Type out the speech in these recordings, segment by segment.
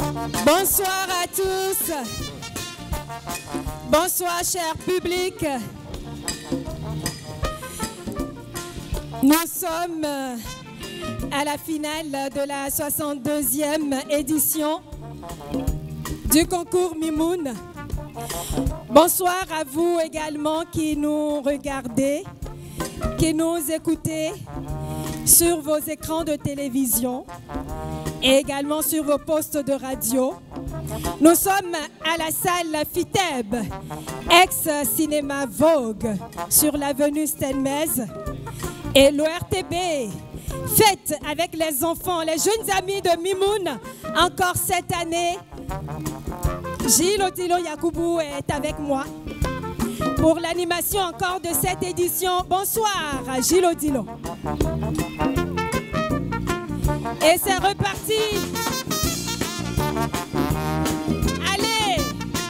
Bonsoir à tous. Bonsoir, cher public. Nous sommes à la finale de la 62e édition du concours Mimoun. Bonsoir à vous également qui nous regardez, qui nous écoutez sur vos écrans de télévision et également sur vos postes de radio. Nous sommes à la salle FITEB, ex-cinéma Vogue, sur l'avenue Stenmez. Et l'ORTB fête avec les enfants, les jeunes amis de Mimoun, encore cette année. Gilles Odilo Yakoubou est avec moi pour l'animation encore de cette édition. Bonsoir, Gilles Odilo. Et c'est reparti. Allez.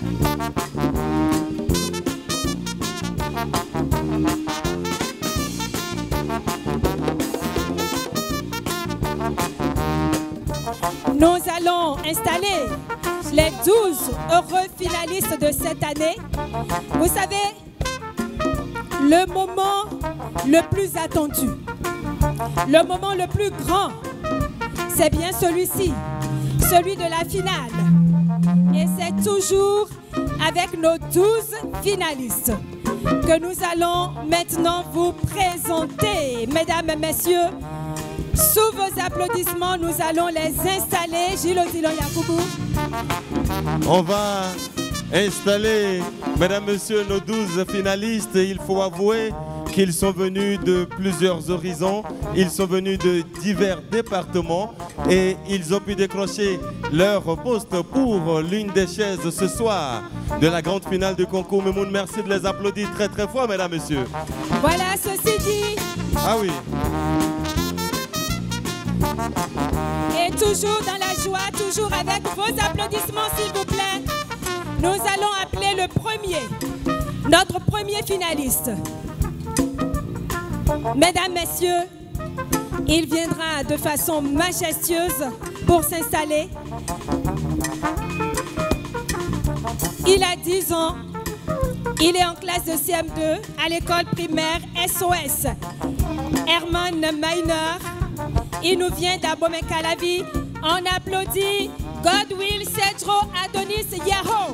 Nous allons installer les 12 heureux finalistes de cette année. Vous savez, le moment le plus attendu, le moment le plus grand, c'est bien celui-ci, celui de la finale. Et c'est toujours avec nos 12 finalistes que nous allons maintenant vous présenter. Mesdames et messieurs, sous vos applaudissements, nous allons les installer. Gilles Odilo Yakoubou. On va installer, mesdames, messieurs, nos 12 finalistes. Il faut avouer qu'ils sont venus de plusieurs horizons. Ils sont venus de divers départements et ils ont pu décrocher leur poste pour l'une des chaises ce soir de la grande finale du concours Mimoun. Merci de les applaudir très très fort, mesdames, messieurs. Voilà, ceci dit. Ah oui. Et toujours dans la joie, toujours avec vos applaudissements, s'il vous plaît, nous allons appeler le premier, notre premier finaliste. Mesdames, messieurs, il viendra de façon majestueuse pour s'installer. Il a 10 ans, il est en classe de CM2 à l'école primaire SOS Herman Minor. Il nous vient d'Abomey-Calavi. On applaudit Godwill Cedro Adonis Yahoo.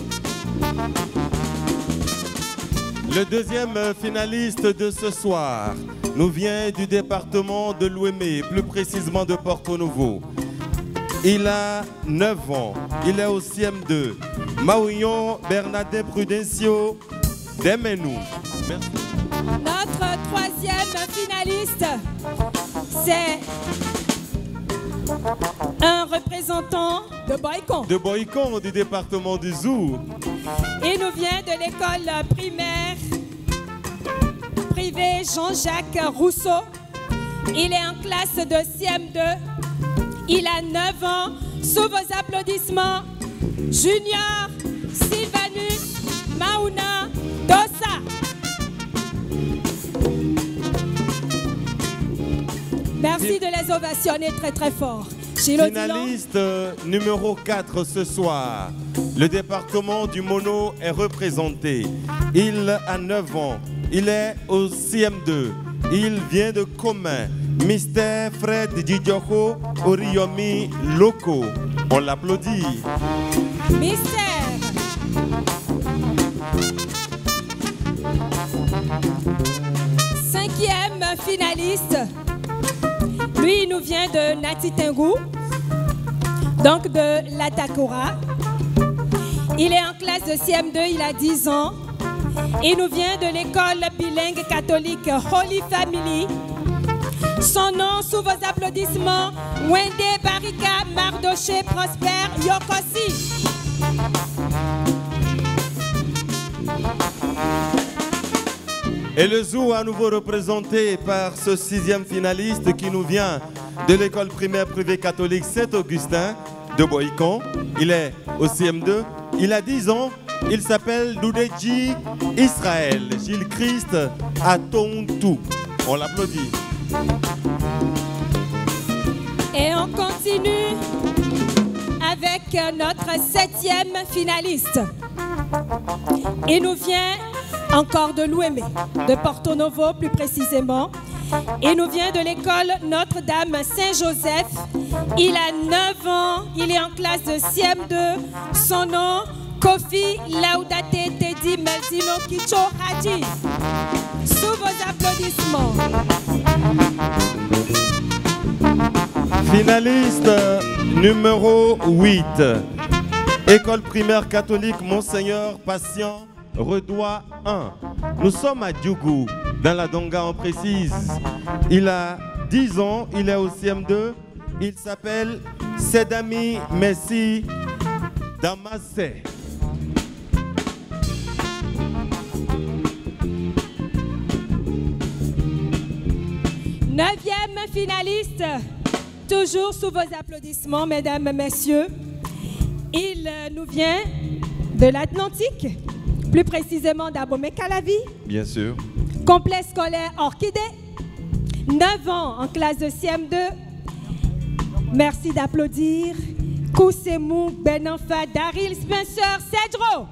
Le deuxième finaliste de ce soir nous vient du département de l'Ouémé, plus précisément de Porto Novo. Il a 9 ans, il est au CM2. Maouillon Bernadette Prudencio Demenou. Merci. Notre troisième finaliste, c'est un représentant de Boycon. De Boycon, du département du Zou. Il nous vient de l'école primaire privée Jean-Jacques Rousseau. Il est en classe de CM2. Il a 9 ans. Sous vos applaudissements, Junior Sylvanus Maouna Dossa. Merci de les ovationner très très fort. Finaliste numéro 4 ce soir. Le département du Mono est représenté. Il a 9 ans. Il est au CM2. Il vient de Commun. Mr. Fred Didjoko Oriyomi Loko. On l'applaudit. Mister. Cinquième finaliste. Lui, il nous vient de Natitingou, donc de l'Atakora. Il est en classe de CM2, il a 10 ans. Il nous vient de l'école bilingue catholique Holy Family. Son nom, sous vos applaudissements, Wende Barika Mardoché Prosper Yokosi. Et le Zou à nouveau représenté par ce 6e finaliste qui nous vient de l'école primaire privée catholique Saint-Augustin de Boycon. Il est au CM2, il a 10 ans, il s'appelle Doudeji Israël, Gilles Christ à Tontou. On l'applaudit. Et on continue avec notre 7e finaliste. Il nous vient encore de l'Ouémé, de Porto Novo plus précisément. Il nous vient de l'école Notre-Dame Saint-Joseph. Il a 9 ans, il est en classe de CM2. Son nom, Kofi Laudate Teddy Meldino Kicho Hadji. Sous vos applaudissements. Finaliste numéro 8. École primaire catholique Monseigneur Patient Redois 1. Nous sommes à Diougou, dans la Donga on précise. Il a 10 ans, il est au CM2. Il s'appelle Sedami Messi Damassé. Neuvième finaliste, toujours sous vos applaudissements, mesdames, messieurs. Il nous vient de l'Atlantique, plus précisément d'Abomey-Calavi. Bien sûr. Complexe scolaire Orchidée, 9 ans en classe de CM2. Merci d'applaudir Koussemou Benenfa Daryl Spencer Cedro.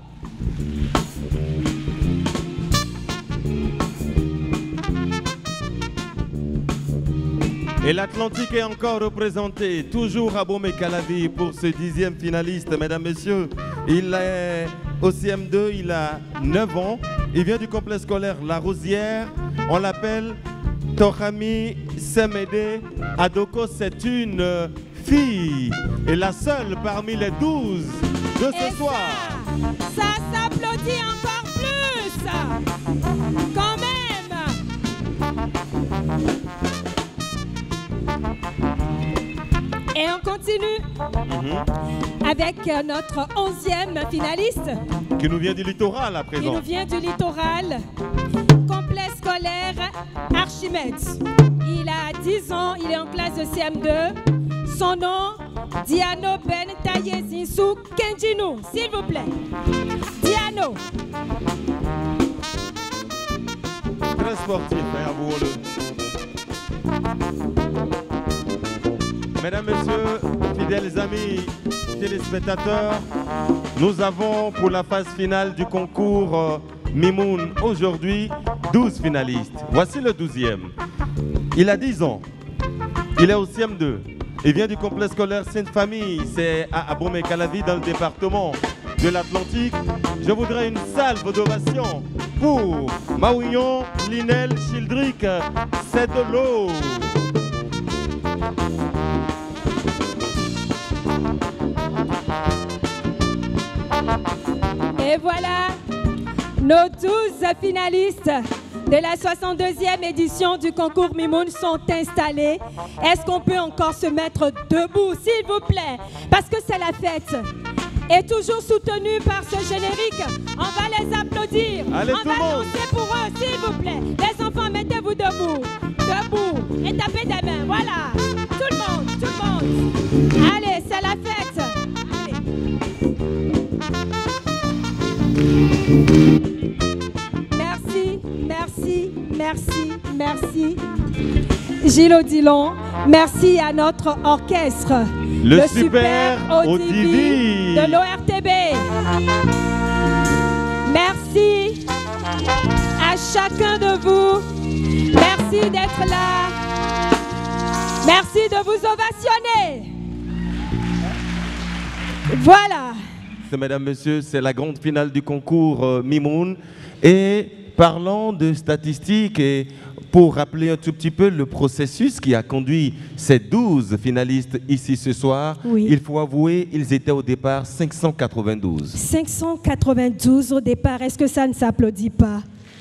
Et l'Atlantique est encore représenté, toujours à Abomey-Calavi pour ce 10e finaliste, mesdames, messieurs. Il est au CM2, il a 9 ans. Il vient du complexe scolaire La Rosière. On l'appelle Torami Semede Adoko. C'est une fille et la seule parmi les 12 de ce soir. Ça s'applaudit encore plus. Quand même. Et on continue avec notre 11e finaliste. Qui nous vient du littoral à présent. Qui nous vient du littoral. Complexe scolaire Archimède. Il a 10 ans, il est en classe de CM2. Son nom, Diano Ben Tayezinsou Kenjinou. S'il vous plaît. Diano. Très sportif, hein, avouons-le. Mesdames, messieurs, fidèles amis, téléspectateurs, nous avons pour la phase finale du concours Mimoun aujourd'hui 12 finalistes. Voici le 12e. Il a 10 ans. Il est au CM2. Il vient du complexe scolaire Sainte-Famille. C'est à Abomey-Calavi dans le département de l'Atlantique. Je voudrais une salve d'ovation pour Maouillon Linel Childrick. C'est de l'eau. Et voilà, nos 12 finalistes de la 62e édition du concours Mimoun sont installés. Est-ce qu'on peut encore se mettre debout, s'il vous plaît? Parce que c'est la fête. Et toujours soutenu par ce générique, on va les applaudir. Allez, on va danser pour eux, s'il vous plaît. Les enfants, mettez-vous debout. Debout. Et tapez des mains. Voilà. Tout le monde, tout le monde. Allez, c'est la fête. Merci, merci, merci, merci. Gilles Odilon, merci à notre orchestre. Le Super OTV de l'ORTB. Merci à chacun de vous. Merci d'être là. Merci de vous ovationner. Voilà. Mesdames, messieurs, c'est la grande finale du concours Mimoun. Et parlant de statistiques, et pour rappeler un tout petit peu le processus qui a conduit ces 12 finalistes ici ce soir, oui. Il faut avouer, ils étaient au départ 592. 592 au départ, est-ce que ça ne s'applaudit pas?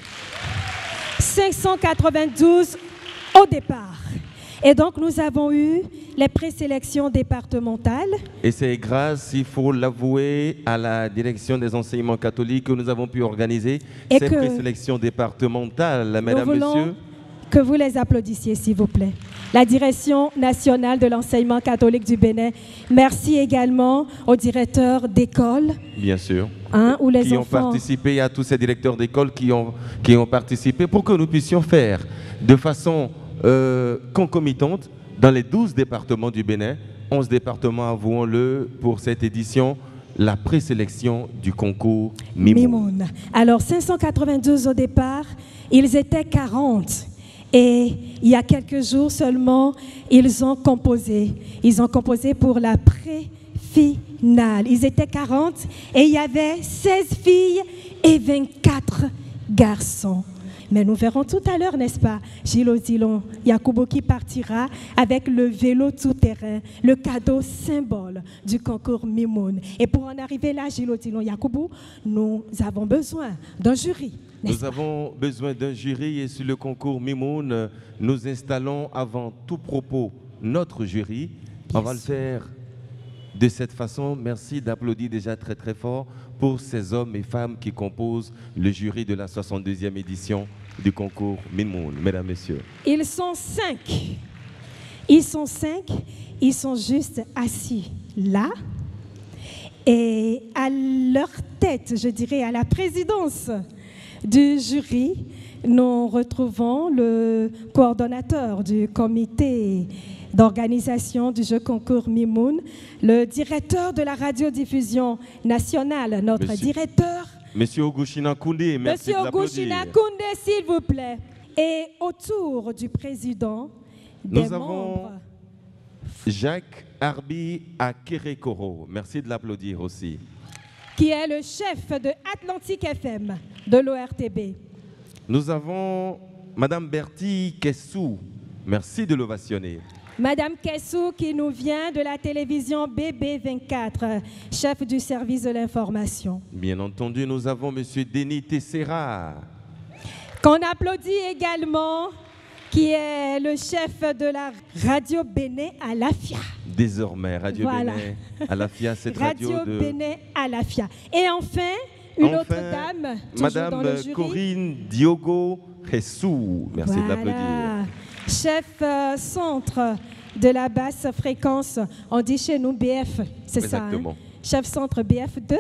592 au départ. Et donc, nous avons eu les présélections départementales. Et c'est grâce, il faut l'avouer, à la direction des enseignements catholiques que nous avons pu organiser ces présélections départementales, mesdames, messieurs. Que vous les applaudissiez, s'il vous plaît. La direction nationale de l'enseignement catholique du Bénin. Merci également aux directeurs d'école. Bien sûr. Où les qui enfants ont participé, à tous ces directeurs d'école qui ont participé pour que nous puissions faire de façon concomitante dans les 12 départements du Bénin 11 départements, avouons-le, pour cette édition, la présélection du concours Mimoun. Alors, 592 au départ, ils étaient 40. Et il y a quelques jours seulement, ils ont composé. Ils ont composé pour la pré-finale. Ils étaient 40 et il y avait 16 filles et 24 garçons. Mais nous verrons tout à l'heure, n'est-ce pas, Gilles Odilon Yakubu qui partira avec le vélo tout-terrain, le cadeau symbole du concours Mimoun. Et pour en arriver là, Gilles Odilon Yakubu, nous avons besoin d'un jury. Nous avons besoin d'un jury et sur le concours Mimoun, nous installons avant tout propos notre jury. On va le faire de cette façon. Merci d'applaudir déjà très très fort pour ces hommes et femmes qui composent le jury de la 62e édition du concours Mimoun, mesdames, messieurs. Ils sont 5. Ils sont 5. Ils sont juste assis là. Et à leur tête, je dirais, à la présidence du jury, nous retrouvons le coordonnateur du comité d'organisation du jeu concours Mimoun, le directeur de la radiodiffusion nationale, notre directeur. Monsieur Ogushina Koundé, merci de l'applaudir. Monsieur Ogushina Koundé, s'il vous plaît. Et autour du président, nous avons Jacques Arbi Akerekoro, merci de l'applaudir aussi. Qui est le chef de Atlantique FM de l'ORTB. Nous avons Madame Bertie Kessou, merci de l'ovationner. Madame Kessou qui nous vient de la télévision BB24, chef du service de l'information. Bien entendu, nous avons Monsieur Denis Tessera. Qu'on applaudit également, qui est le chef de la Radio Bénin à l'AFIA. Désormais, Radio Bénin à l'AFIA, cette radio de... Bénin à l'AFIA. Et enfin, une autre dame, Madame dans le jury. Corinne Diogo Ressou, merci de l'applaudir. Chef centre de la basse fréquence, on dit chez nous BF, c'est ça, hein? Chef centre BF2.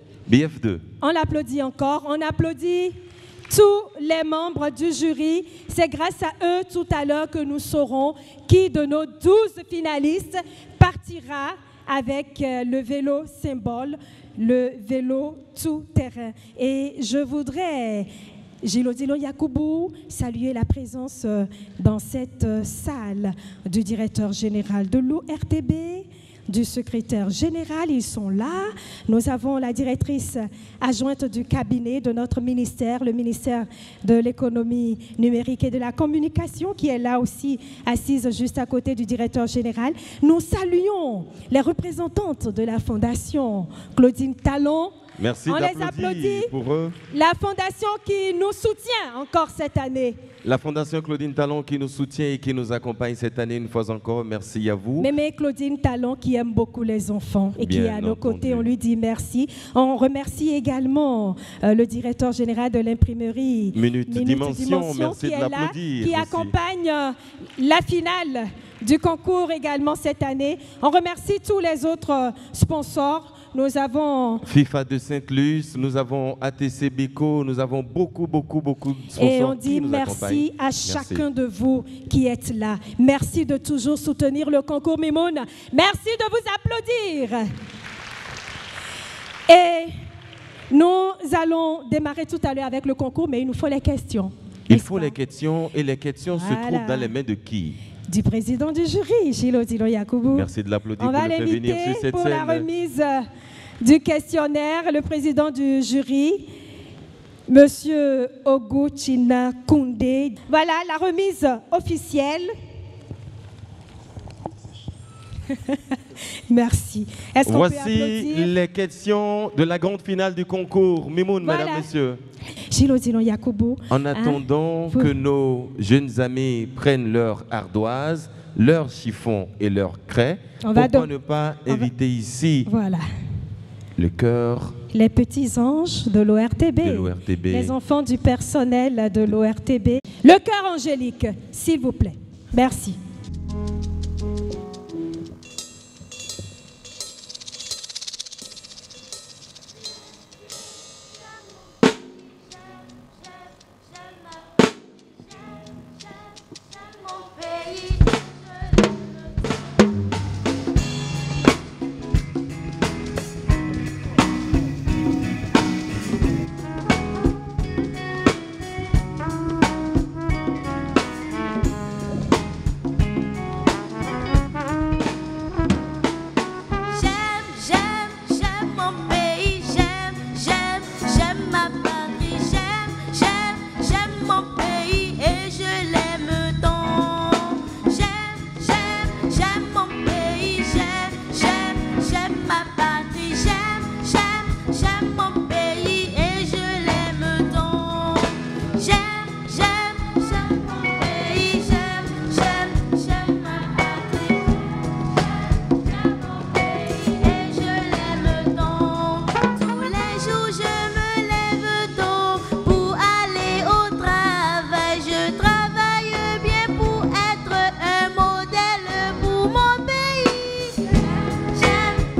BF2. On l'applaudit encore, on applaudit tous les membres du jury. C'est grâce à eux tout à l'heure que nous saurons qui de nos 12 finalistes partira avec le vélo symbole, le vélo tout-terrain. Et je voudrais, Gilles Odilon Yakubu, saluer la présence dans cette salle du directeur général de l'ORTB, du secrétaire général, ils sont là. Nous avons la directrice adjointe du cabinet de notre ministère, le ministère de l'économie numérique et de la communication, qui est là aussi, assise juste à côté du directeur général. Nous saluons les représentantes de la Fondation Claudine Talon. Merci on les applaudit pour eux. La Fondation qui nous soutient encore cette année. La Fondation Claudine Talon qui nous soutient et qui nous accompagne cette année une fois encore. Merci à vous. Mémé Claudine Talon qui aime beaucoup les enfants et qui est à nos côtés. On lui dit merci. On remercie également le directeur général de l'imprimerie Minute Dimension, merci qui de l'applaudir. Qui accompagne la finale du concours également cette année. On remercie tous les autres sponsors. Nous avons FIFA de Sainte-Luce, nous avons ATC Bico, nous avons beaucoup de sponsors. Et on dit merci à chacun de vous qui êtes là. Merci de toujours soutenir le concours Mimoun. Merci de vous applaudir. Et nous allons démarrer tout à l'heure avec le concours, mais il nous faut les questions. Il faut les questions et les questions se trouvent dans les mains de qui? Du président du jury, Gilles Odilon Yakubu. Merci de l'applaudir. On va l'inviter pour la remise du questionnaire, le président du jury, Monsieur Ogushina Koundé. Voilà la remise officielle. Merci. Voici les questions de la grande finale du concours Mimoun, mesdames, messieurs. Gilles Odilon Yakubu. En attendant que nos jeunes amis prennent leur ardoise, leur chiffon et leur craie, pourquoi ne pas inviter ici le chœur, les petits anges de l'ORTB, les enfants du personnel de l'ORTB, le chœur angélique, s'il vous plaît. Merci.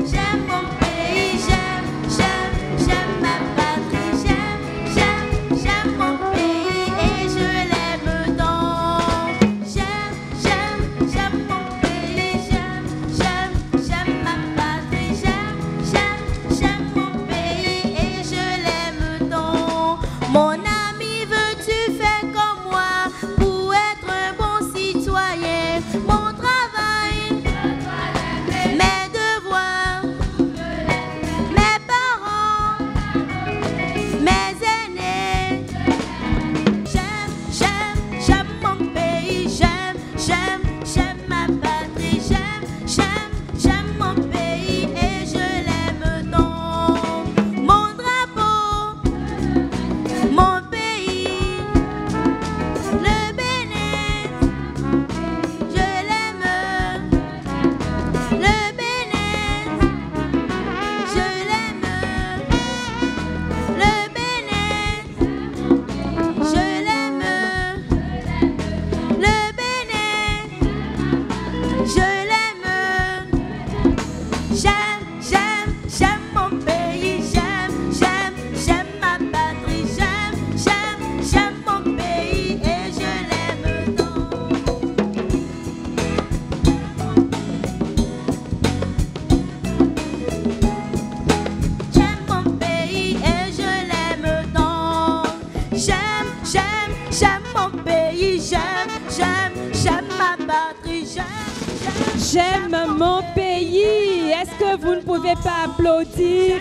J'aime mon pays. Est-ce que vous ne pouvez pas applaudir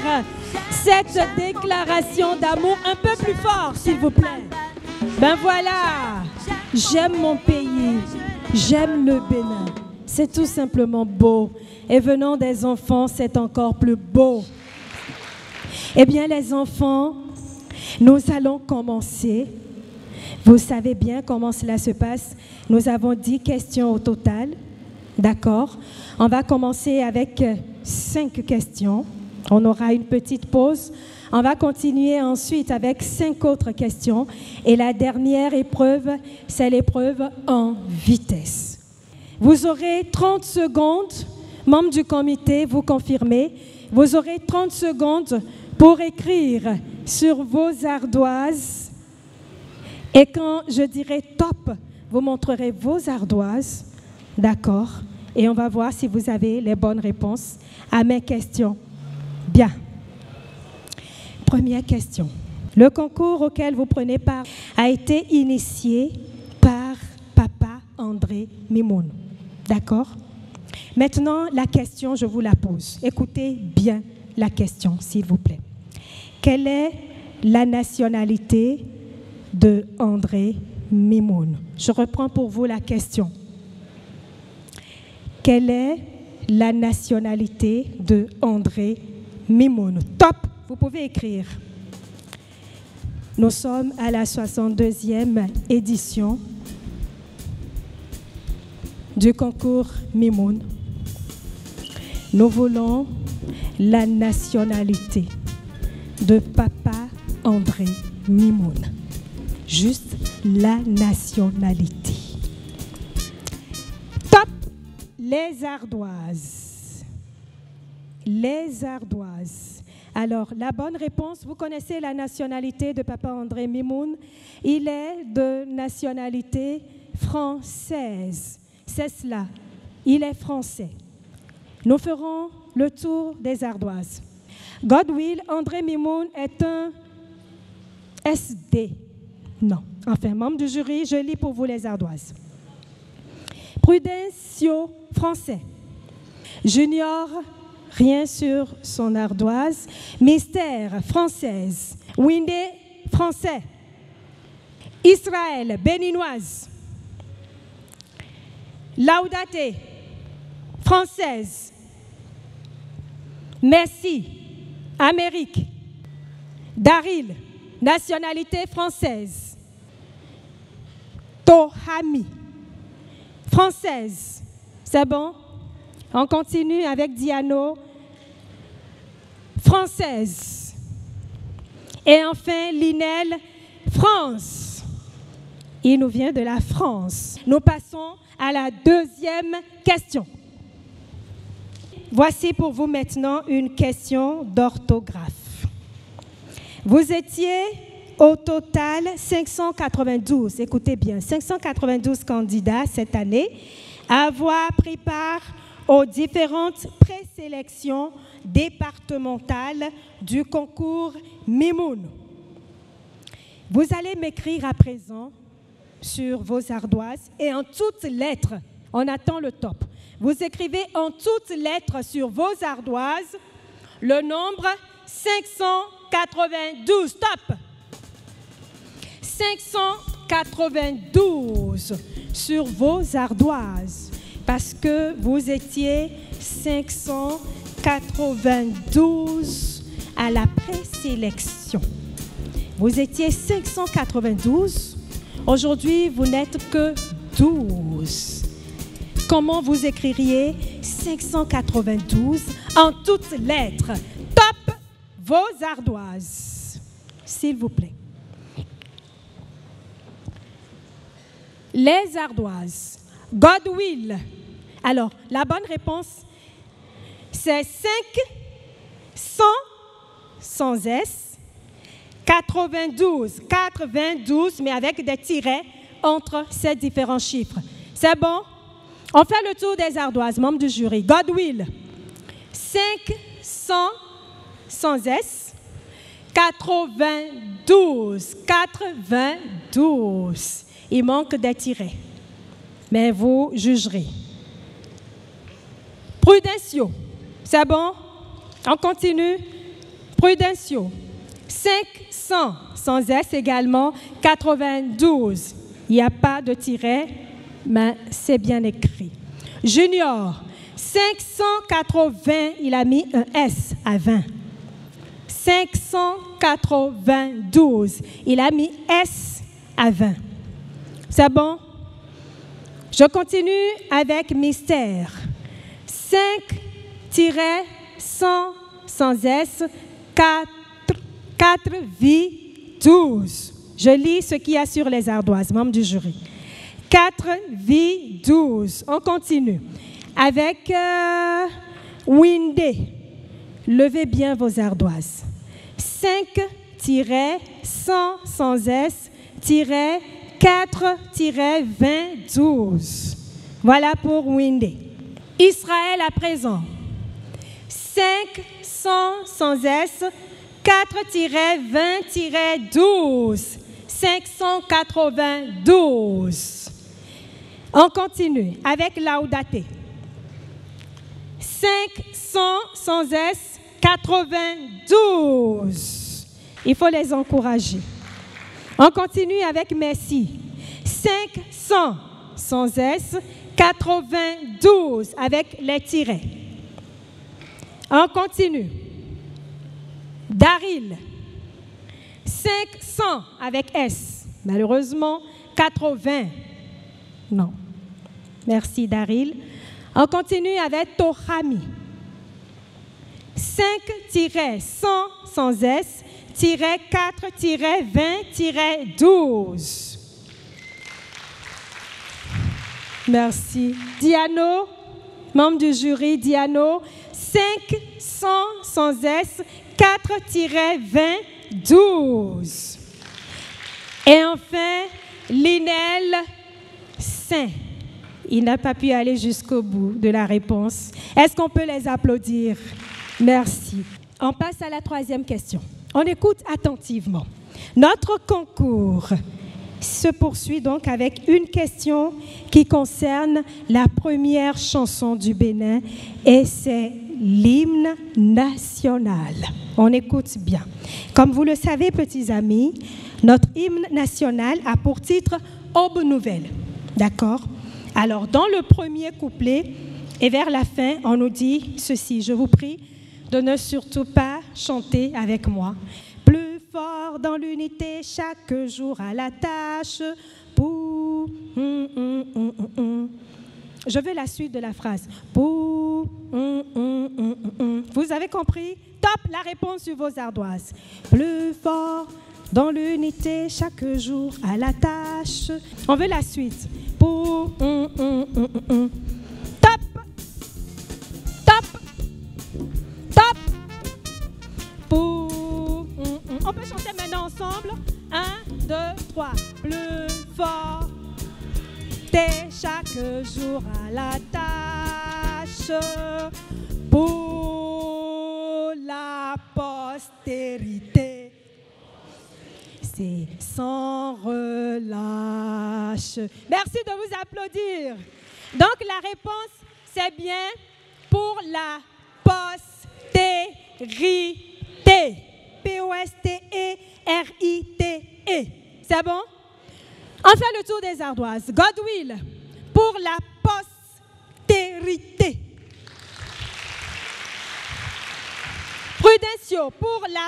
cette déclaration d'amour un peu plus fort, s'il vous plaît? Ben voilà, j'aime mon pays, j'aime le Bénin. C'est tout simplement beau. Et venant des enfants, c'est encore plus beau. Eh bien, les enfants, nous allons commencer. Vous savez bien comment cela se passe. Nous avons 10 questions au total. D'accord? On va commencer avec 5 questions. On aura une petite pause. On va continuer ensuite avec 5 autres questions. Et la dernière épreuve, c'est l'épreuve en vitesse. Vous aurez 30 secondes, membres du comité, vous confirmez. Vous aurez 30 secondes pour écrire sur vos ardoises. Et quand je dirai top, vous montrerez vos ardoises. D'accord? Et on va voir si vous avez les bonnes réponses à mes questions. Bien. Première question. Le concours auquel vous prenez part a été initié par Papa André Mimoun. D'accord? Maintenant, la question, je vous la pose. Écoutez bien la question, s'il vous plaît. Quelle est la nationalité de André Mimoun? Je reprends pour vous la question. Quelle est la nationalité de André Mimoun? Top! Vous pouvez écrire. Nous sommes à la 62e édition du concours Mimoun. Nous voulons la nationalité de Papa André Mimoun. Juste la nationalité. Top! Les ardoises. Les ardoises. Alors, la bonne réponse, vous connaissez la nationalité de Papa André Mimoun. Il est de nationalité française. C'est cela. Il est français. Nous ferons le tour des ardoises. Godwill André Mimoun est un SD. Non. Enfin, membre du jury, je lis pour vous les ardoises. Prudencio, français. Junior, rien sur son ardoise. Mystère, française. Windé, français. Israël, béninoise. Laudate, française. Merci, Amérique. Daryl, nationalité française. Tohami, française. C'est bon? On continue avec Diano, française. Et enfin, Linel, France. Il nous vient de la France. Nous passons à la deuxième question. voici pour vous maintenant une question d'orthographe. Vous étiez au total 592, écoutez bien, 592 candidats cette année à avoir pris part aux différentes présélections départementales du concours Mimoun. Vous allez m'écrire à présent sur vos ardoises et en toutes lettres, on attend le top. Vous écrivez en toutes lettres sur vos ardoises le nombre 592. Top! 592 sur vos ardoises parce que vous étiez 592 à la présélection. Vous étiez 592. Aujourd'hui, vous n'êtes que 12. Comment vous écririez 592 en toutes lettres? Top vos ardoises, s'il vous plaît. Les ardoises. God will. Alors, la bonne réponse, c'est 500 sans S, 92, 92, mais avec des tirets entre ces différents chiffres. C'est bon? On fait le tour des ardoises, membres du jury. God will. 500 sans S, 92, 92. Il manque des tirets, mais vous jugerez. Prudentiaux, c'est bon? On continue. Prudentiaux, 500 sans S également, 92. Il n'y a pas de tiret, mais c'est bien écrit. Junior, 580, il a mis un S à 20. 592, il a mis S à 20. C'est bon? Je continue avec mystère. 5-100 sans S, 4 vies 12. Je lis ce qu'il y a sur les ardoises, membres du jury. 4 vies 12. On continue avec Windé. Levez bien vos ardoises. 5-100 sans S, 4-20-12. Voilà pour Windé. Israël à présent. 500 sans S, 4-20-12. 592. On continue avec Laudate. 500 sans S, 92. Il faut les encourager. On continue avec Messi. 500 sans S, 92 avec les tirets. On continue. Daryl. 500 avec S. Malheureusement, 80. Non. Merci, Daryl. On continue avec Tohami. 5-100 sans S, -4-20-12. Merci. Diano, membre du jury, Diano, 500 sans S, 4-20-12. Et enfin, Linel Saint. Il n'a pas pu aller jusqu'au bout de la réponse. Est-ce qu'on peut les applaudir? Merci. On passe à la troisième question. On écoute attentivement. Notre concours se poursuit donc avec une question qui concerne la première chanson du Bénin et c'est l'hymne national. On écoute bien. Comme vous le savez, petits amis, notre hymne national a pour titre « Aube nouvelle ». D'accord? Alors, dans le premier couplet et vers la fin, on nous dit ceci. Je vous prie de ne surtout pas chanter avec moi. Plus fort dans l'unité, chaque jour à la tâche. Pour... Je veux la suite de la phrase. Pour... Vous avez compris? Top, la réponse sur vos ardoises. Plus fort dans l'unité, chaque jour à la tâche. On veut la suite. Pour... Top! Top! peut chanter maintenant ensemble. 1, 2, 3. Plus fort. T'es chaque jour à la tâche pour la postérité. C'est sans relâche. Merci de vous applaudir. Donc la réponse, c'est bien pour la postérité. P-O-S-T-E-R-I-T-E. C'est bon? On fait le tour des ardoises. God will pour la postérité. Prudencio pour la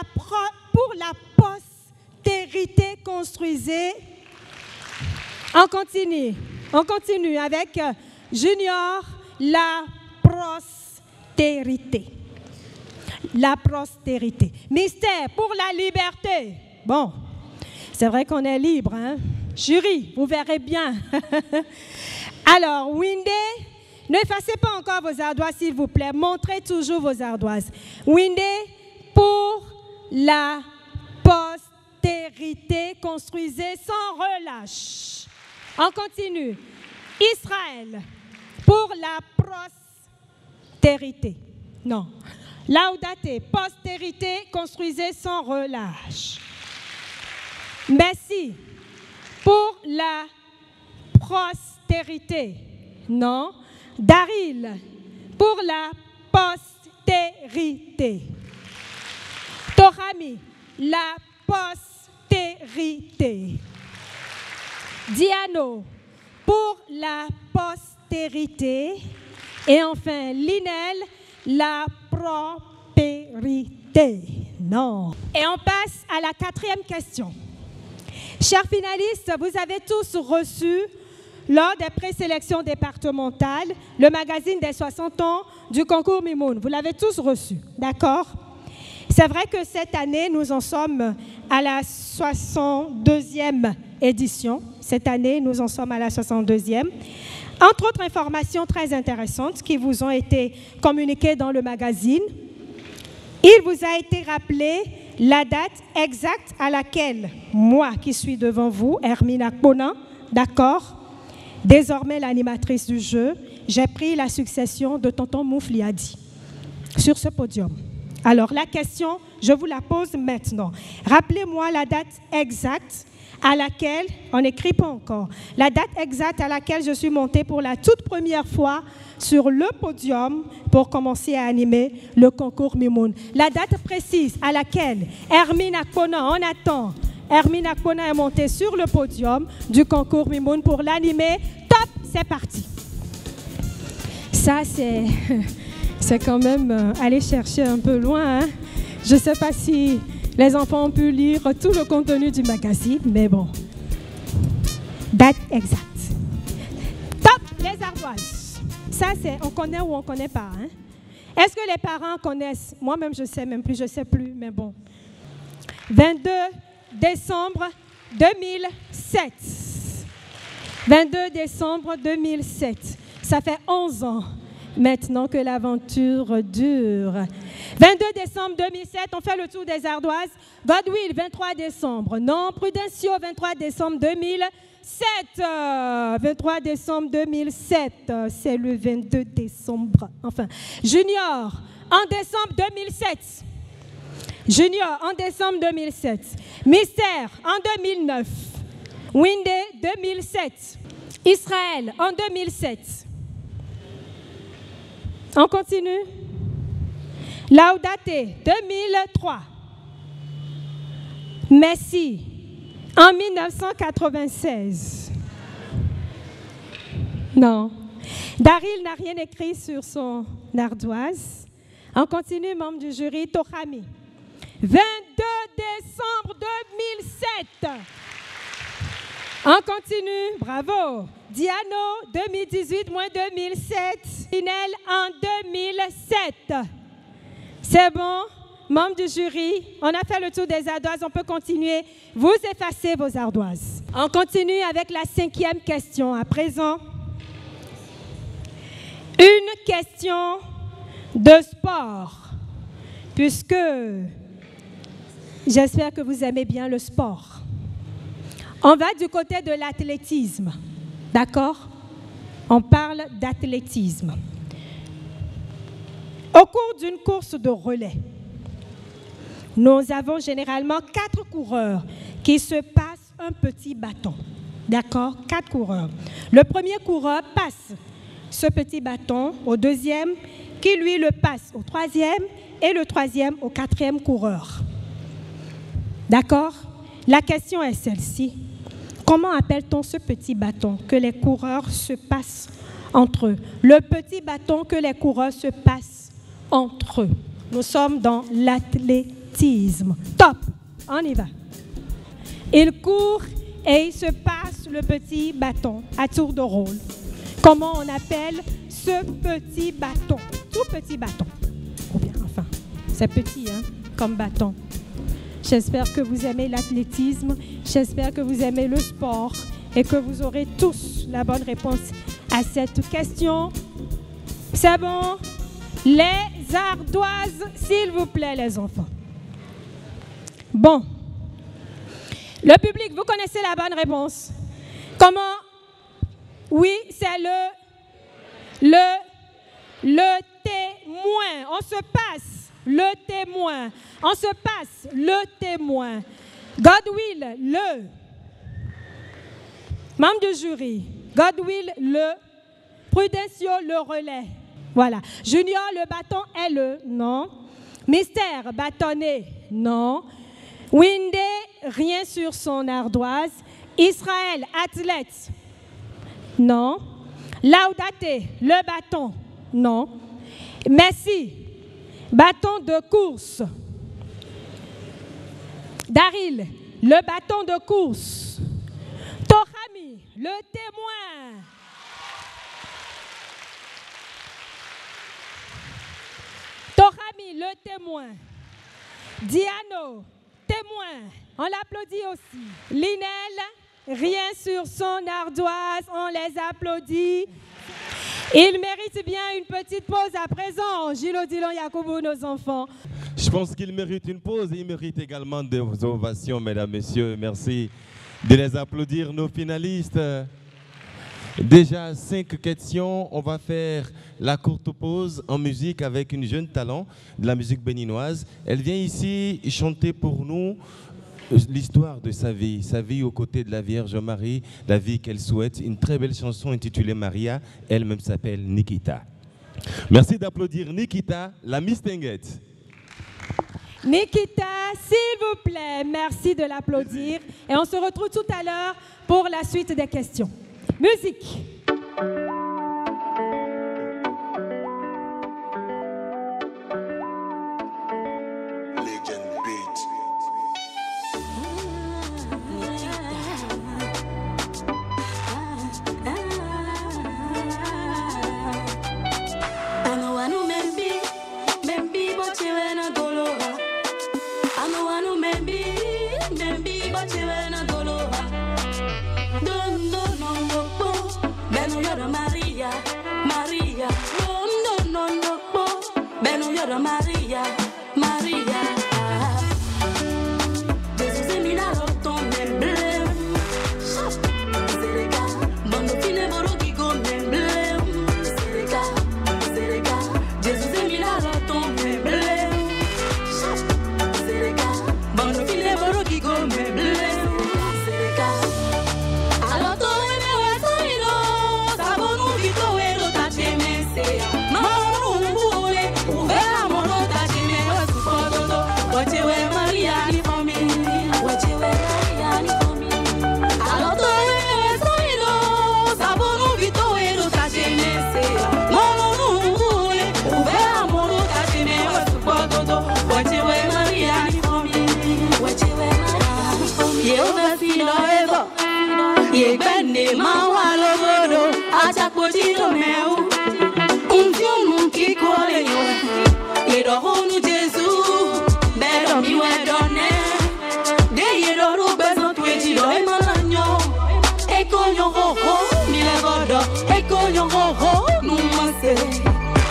postérité. Construisez. On continue avec Junior, la postérité. La postérité. Mystère pour la liberté. Bon, c'est vrai qu'on est libre, hein? Jury, vous verrez bien. Alors, Windé, n'effacez pas encore vos ardoises, s'il vous plaît. Montrez toujours vos ardoises. Windé, pour la postérité, construisez sans relâche. On continue. Israël, pour la postérité. Non. Laudate, postérité, construisez sans relâche. Merci. Pour la postérité. Non. Daryl, pour la postérité. Torami, la postérité. Diano, pour la postérité. Et enfin, Linel, la prospérité. Non. Et on passe à la 4e question. Chers finalistes, vous avez tous reçu, lors des présélections départementales, le magazine des 60 ans du concours Mimoun. Vous l'avez tous reçu, d'accord? C'est vrai que cette année, nous en sommes à la 62e édition. Cette année, nous en sommes à la 62e. Entre autres informations très intéressantes qui vous ont été communiquées dans le magazine, il vous a été rappelé la date exacte à laquelle moi qui suis devant vous, Hermine Akpona, d'accord, désormais l'animatrice du jeu, j'ai pris la succession de tonton Moufliadi sur ce podium. Alors la question, je vous la pose maintenant. Rappelez-moi la date exacte à laquelle, on n'écrit pas encore, la date exacte à laquelle je suis montée pour la toute première fois sur le podium pour commencer à animer le concours Mimoun. La date précise à laquelle Hermine Akpona, on attend, Hermine Akpona est montée sur le podium du concours Mimoun pour l'animer. Top, c'est parti. Ça, c'est quand même aller chercher un peu loin, hein? Je ne sais pas si les enfants ont pu lire tout le contenu du magazine, mais bon. Date exacte. Top, les ardoises. Ça, c'est on connaît ou on ne connaît pas. Hein? Est-ce que les parents connaissent? Moi-même, je ne sais même plus, je ne sais plus, mais bon. 22 décembre 2007. 22 décembre 2007. Ça fait 11 ans maintenant que l'aventure dure. 22 décembre 2007, on fait le tour des ardoises. Godwill, 23 décembre. Non, Prudencio, 23 décembre 2007. 23 décembre 2007, c'est le 22 décembre. Enfin, Junior, en décembre 2007. Junior, en décembre 2007. Mystère, en 2009. Windé, 2007. Israël, en 2007. On continue. Laudate, 2003. Messi, en 1996. Non. Daryl n'a rien écrit sur son ardoise. On continue, membre du jury, Tohami. 22 décembre 2007. On continue, bravo. Diano, 2018 moins 2007. Inel en 2007. C'est bon, membre du jury, on a fait le tour des ardoises, on peut continuer. Vous effacez vos ardoises. On continue avec la 5e question. À présent, une question de sport, puisque J'espère que vous aimez bien le sport. On va du côté de l'athlétisme, d'accord? On parle d'athlétisme. Au cours d'une course de relais, nous avons généralement 4 coureurs qui se passent un petit bâton. D'accord? 4 coureurs. Le premier coureur passe ce petit bâton au deuxième, qui lui le passe au troisième, et le troisième au 4e coureur. D'accord? La question est celle-ci. Comment appelle-t-on ce petit bâton que les coureurs se passent entre eux? Le petit bâton que les coureurs se passent entre eux. Nous sommes dans l'athlétisme. Top! On y va. Ils courent et ils se passent le petit bâton à tour de rôle. Comment on appelle ce petit bâton? Tout petit bâton. Ou bien, enfin, c'est petit, hein, comme bâton. J'espère que vous aimez l'athlétisme, j'espère que vous aimez le sport et que vous aurez tous la bonne réponse à cette question. C'est bon? Les ardoises, s'il vous plaît, les enfants. Bon. Le public, vous connaissez la bonne réponse. Comment? Oui, c'est le témoin. On se passe le témoin. On se passe le témoin. Godwill, le membre du jury. Godwill, le Prudencio, le relais. Voilà. Junior, le bâton est le non. Mystère, bâtonnet, non. Windé, rien sur son ardoise. Israël, athlète, non. Laudate, le bâton, non. Messi, bâton de course. Daryl, le bâton de course. Tohami, le témoin. Tohami, le témoin. Diano, témoin. On l'applaudit aussi. Linel, rien sur son ardoise. On les applaudit. Il mérite bien une petite pause à présent. Gilles Odilon Yacoubou, nos enfants. Je pense qu'il mérite une pause et il mérite également des ovations, mesdames, messieurs. Merci de les applaudir, nos finalistes. Déjà 5 questions. On va faire la courte pause en musique avec une jeune talent de la musique béninoise. Elle vient ici chanter pour nous l'histoire de sa vie aux côtés de la Vierge Marie, la vie qu'elle souhaite. Une très belle chanson intitulée Maria. Elle-même s'appelle Nikita. Merci d'applaudir Nikita, la Miss Tinguette. Nikita, s'il vous plaît, merci de l'applaudir. Et on se retrouve tout à l'heure pour la suite des questions. Musique. Maria, Maria, Jesus est mis dans ton emblème. C'est les gars, bande fine boro qui gomme emblème. C'est les gars, Jesus est mis dans ton emblème. C'est les gars, bande fine boro qui gomme emblème. C'est les gars. Alors toi et moi ça ilo, ça bon nous vito et l'autre à t'aimer.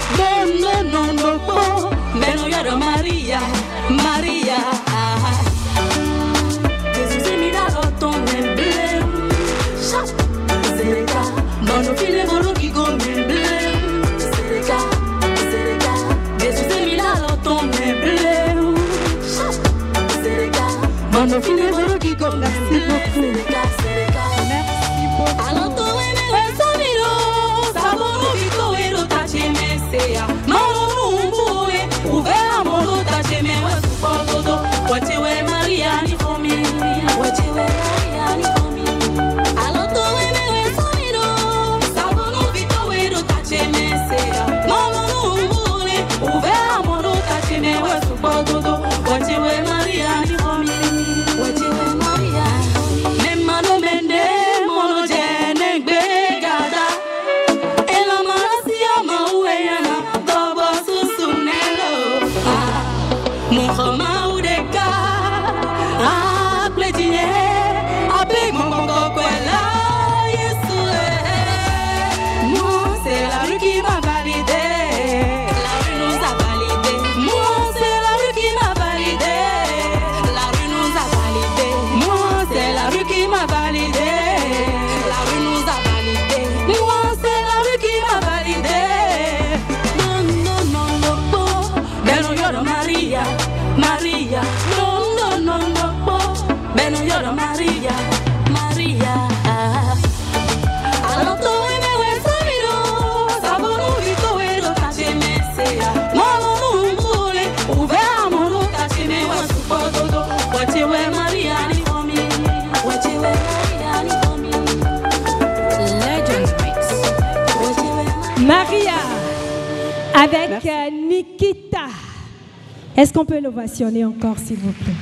Maria, Maria. ton emblème. Mano fine boro qui comme merci beaucoup. Merci beaucoup. Alors toi me samiro, saboro vito ero tache mesea. Mano numbuwe, uvera moro tache me wasupodo. Wachewe Maria ni familia, wachewe Maria ni familia. Alors toi me samiro, saboro vito ero tache mesea. Mano numbuwe, uvera moro tache me wasupodo. Wachewe Maria ni familia. Maria, no, no, no, no, Beno lloro Maria, Maria. Alonto me samiro, saboro vito ero tache mesea. Mano numbule, uve amoro tache me wasupodo. Wachewe Maria ni familia, wachewe Maria ni familia. Legend Mix. Maria avec Nikita. Est-ce qu'on peut l'ovationner encore, s'il vous plaît?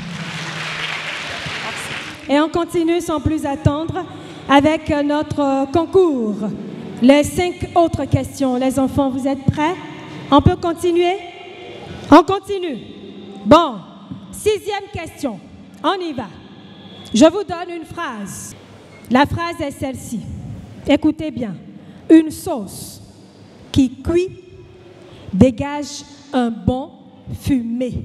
Et on continue sans plus attendre avec notre concours. Les 5 autres questions. Les enfants, vous êtes prêts? On peut continuer? On continue. Bon, 6e question. On y va. Je vous donne une phrase. La phrase est celle-ci. Écoutez bien. Une sauce qui cuit dégage un bon fumé.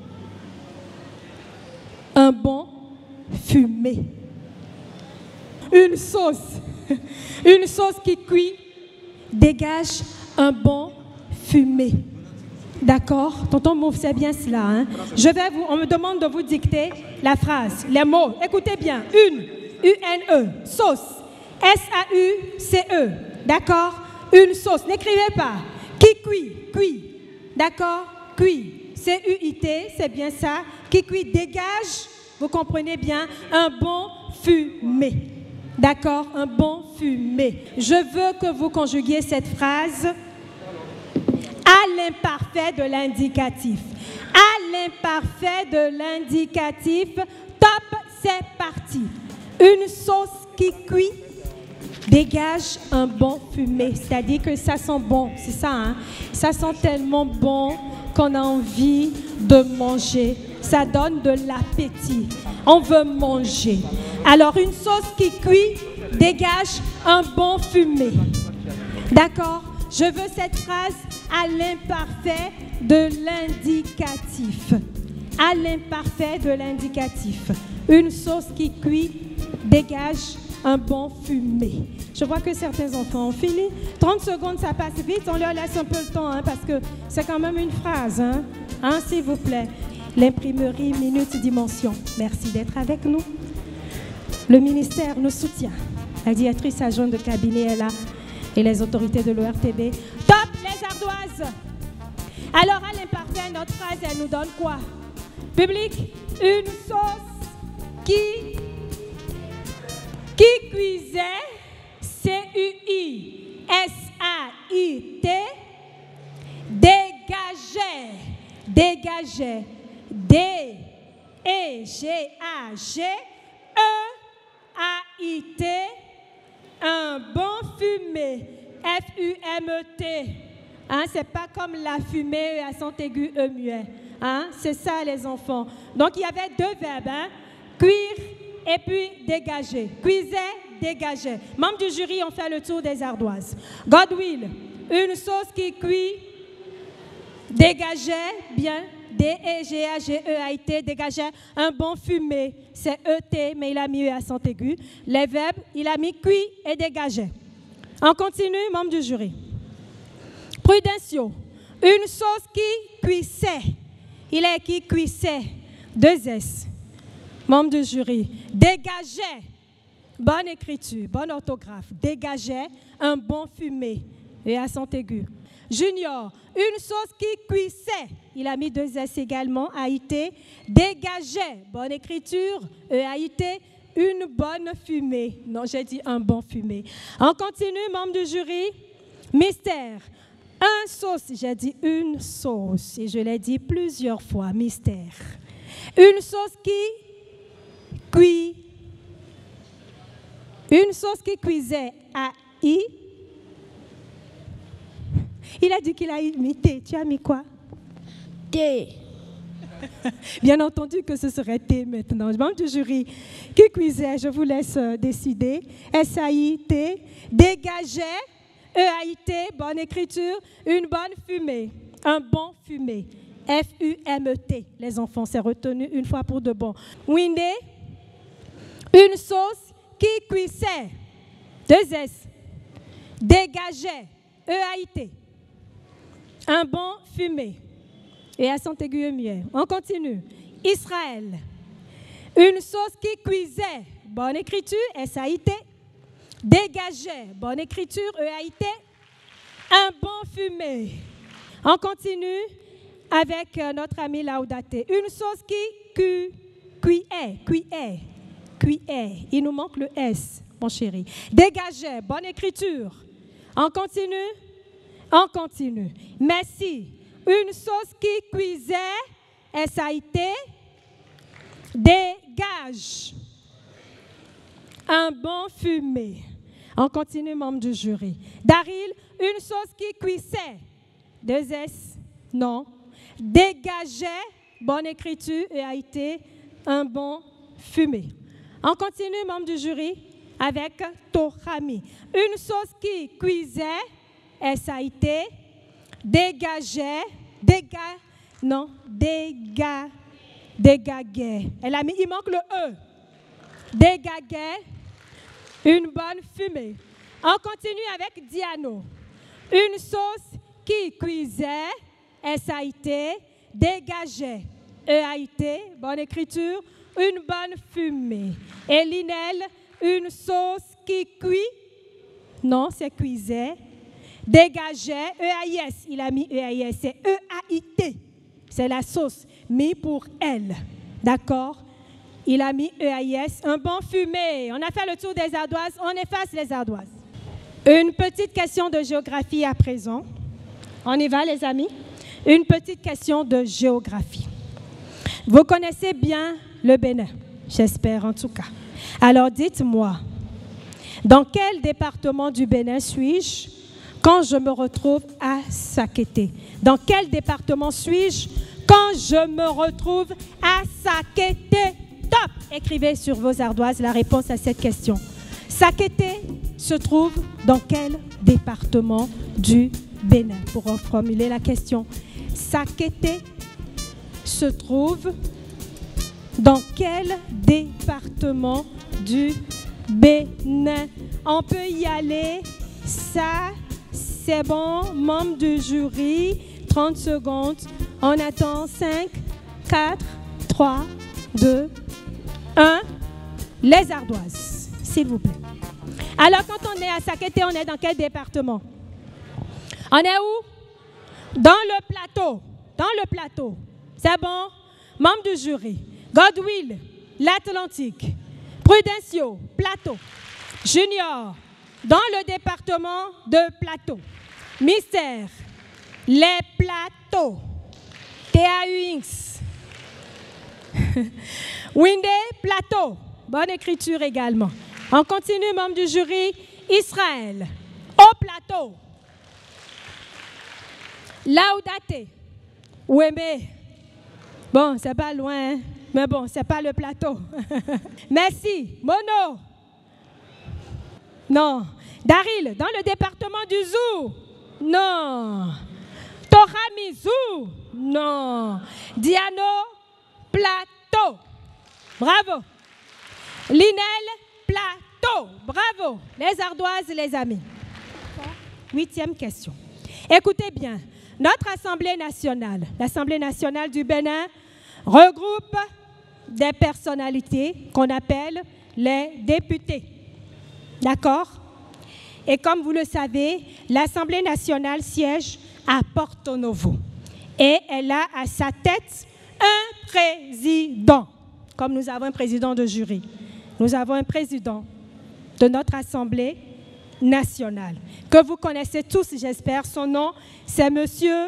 Un bon fumé. Une sauce qui cuit dégage un bon fumé. D'accord? Tonton Mouf, c'est bien cela. Hein? On me demande de vous dicter la phrase, les mots. Écoutez bien. Une, U-N-E, sauce. S-A-U-C-E. D'accord? Une sauce. N'écrivez pas. Qui cuit. D'accord? Cuit, C-U-I-T, c'est bien ça, qui cuit dégage, vous comprenez bien, un bon fumé. D'accord, un bon fumé. Je veux que vous conjuguiez cette phrase à l'imparfait de l'indicatif. À l'imparfait de l'indicatif, top, c'est parti. Une sauce qui cuit dégage un bon fumé, c'est-à-dire que ça sent bon, c'est ça, hein? Ça sent tellement bon qu'on a envie de manger. Ça donne de l'appétit. On veut manger. Alors, une sauce qui cuit dégage un bon fumé. D'accord? Je veux cette phrase à l'imparfait de l'indicatif. À l'imparfait de l'indicatif. Une sauce qui cuit dégage un bon fumé. Je vois que certains enfants ont fini. 30 secondes, ça passe vite. On leur laisse un peu le temps, hein, parce que c'est quand même une phrase. Hein, s'il vous plaît. L'imprimerie Minute Dimension. Merci d'être avec nous. Le ministère nous soutient. La directrice adjointe de cabinet est là et les autorités de l'ORTB. Top, les ardoises. Alors, à l'imparfait, notre phrase, elle nous donne quoi? Public, une sauce qui cuisait, C-U-I-S-A-I-T, dégageait, D-E-G-A-G-E-A-I-T, un bon fumé, F-U-M-E-T. Hein, c'est pas comme la fumée à accent aigu E muet. Hein, c'est ça les enfants. Donc il y avait 2 verbes, hein, cuire et puis dégager. Cuisait, dégageait. Membres du jury ont fait le tour des ardoises. Godwill, une sauce qui cuit, dégageait, bien, D-E-G-A-G-E-A-I-T, dégageait un bon fumé. C'est E-T, mais il a mis E accent aigu. Les verbes, il a mis cuit et dégageait. On continue, membres du jury. Prudencio, une sauce qui cuissait, Il est qui cuissait, 2 S. Membre du jury. Dégageait, bonne écriture, bonne orthographe. Dégageait un bon fumé, et accent aigu. Junior, une sauce qui cuissait. Il a mis 2 S également, AIT. Dégageait, bonne écriture, EAIT. Une bonne fumée. Non, j'ai dit un bon fumé. On continue, membre du jury. Mystère. Un sauce, j'ai dit une sauce. Et je l'ai dit plusieurs fois, mystère. Une sauce qui cuit. Une sauce qui cuisait à I. Il a dit qu'il a imité. Tu as mis quoi? T. Bien entendu que ce serait T maintenant. Membre du jury qui cuisait, je vous laisse décider. S-A-I-T. Dégageait, E-A-I-T, bonne écriture, une bonne fumée, un bon fumé. F-U-M-E-T. Les enfants, c'est retenu une fois pour de bon. Windé, une sauce qui cuissait, 2 S. Dégageait, E-A-I-T, un bon fumé. Et accent aigu et muet. On continue. Israël. Une sauce qui cuisait. Bonne écriture, S-A-I-T. Dégageait. Bonne écriture, E-A-I-T. Un bon fumé. On continue avec notre ami Laudaté. Une sauce qui cuiait. Il nous manque le S, mon chéri. Dégageait. Bonne écriture. On continue. Merci. Une sauce qui cuisait, S-A-I-T, dégage un bon fumé. On continue, membre du jury. Daryl, une sauce qui cuissait, 2 S, non. Dégageait, bonne écriture, E-A-I-T, un bon fumé. On continue, membre du jury, avec Torami. Une sauce qui cuisait, S-A-I-T, dégageait, dégaguait. Elle a mis, il manque le E. Dégaguait, une bonne fumée. On continue avec Diano. Une sauce qui cuisait, S-A-I-T, dégageait, E-A-I-T, bonne écriture, une bonne fumée. Et Linel, une sauce qui cuit, non, c'est cuisait, dégageait, E-A-I-S, il a mis E-A-I-S, c'est E-A-I-T, c'est la sauce, mis pour elle, d'accord? Il a mis E-A-I-S, un bon fumé. On a fait le tour des ardoises, on efface les ardoises. Une petite question de géographie à présent. On y va, les amis? Une petite question de géographie. Vous connaissez bien le Bénin, j'espère en tout cas. Alors dites-moi, dans quel département du Bénin suis-je quand je me retrouve à Sakété? Dans quel département suis-je quand je me retrouve à Sakété? Top! Écrivez sur vos ardoises la réponse à cette question. Sakété se trouve dans quel département du Bénin? Pour reformuler la question, Sakété se trouve dans quel département du Bénin? On peut y aller. Ça, c'est bon. Membre du jury, 30 secondes. On attend 5, 4, 3, 2, 1. Les ardoises, s'il vous plaît. Alors, quand on est à Sakété, on est dans quel département? On est où? Dans le plateau. Dans le plateau. C'est bon? Membre du jury. Godwill, l'Atlantique. Prudencio, Plateau. Junior, dans le département de Plateau. Mystère, les plateaux. TAUX. Windé, Plateau. Bonne écriture également. On continue, membre du jury. Israël, au plateau. Laudaté. Ouémé. Bon, c'est pas loin, hein? Mais bon, c'est pas le plateau. Merci. Mono. Non. Daryl, dans le département du Zou. Non. Torami Zou. Non. Diano, Plateau. Bravo. Linel, Plateau. Bravo. Les ardoises, les amis. 8e question. Écoutez bien. Notre Assemblée nationale, l'Assemblée nationale du Bénin, regroupe des personnalités qu'on appelle les députés. D'accord? Et comme vous le savez, l'Assemblée nationale siège à Porto Novo. Et elle a à sa tête un président. Comme nous avons un président de jury, nous avons un président de notre Assemblée nationale, que vous connaissez tous, j'espère. Son nom, c'est Monsieur.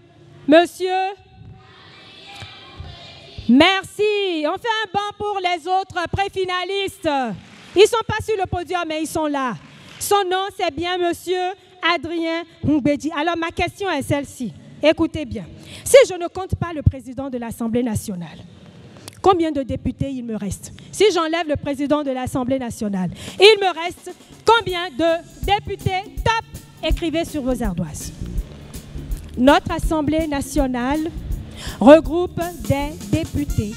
Merci. On fait un banc pour les autres préfinalistes. Ils ne sont pas sur le podium, mais ils sont là. Son nom, c'est bien Monsieur Adrien Mbedi. Alors, ma question est celle-ci. Écoutez bien. Si je ne compte pas le président de l'Assemblée nationale, combien de députés il me reste? Si j'enlève le président de l'Assemblée nationale, il me reste combien de députés? Top! Écrivez sur vos ardoises. Notre Assemblée nationale regroupe des députés.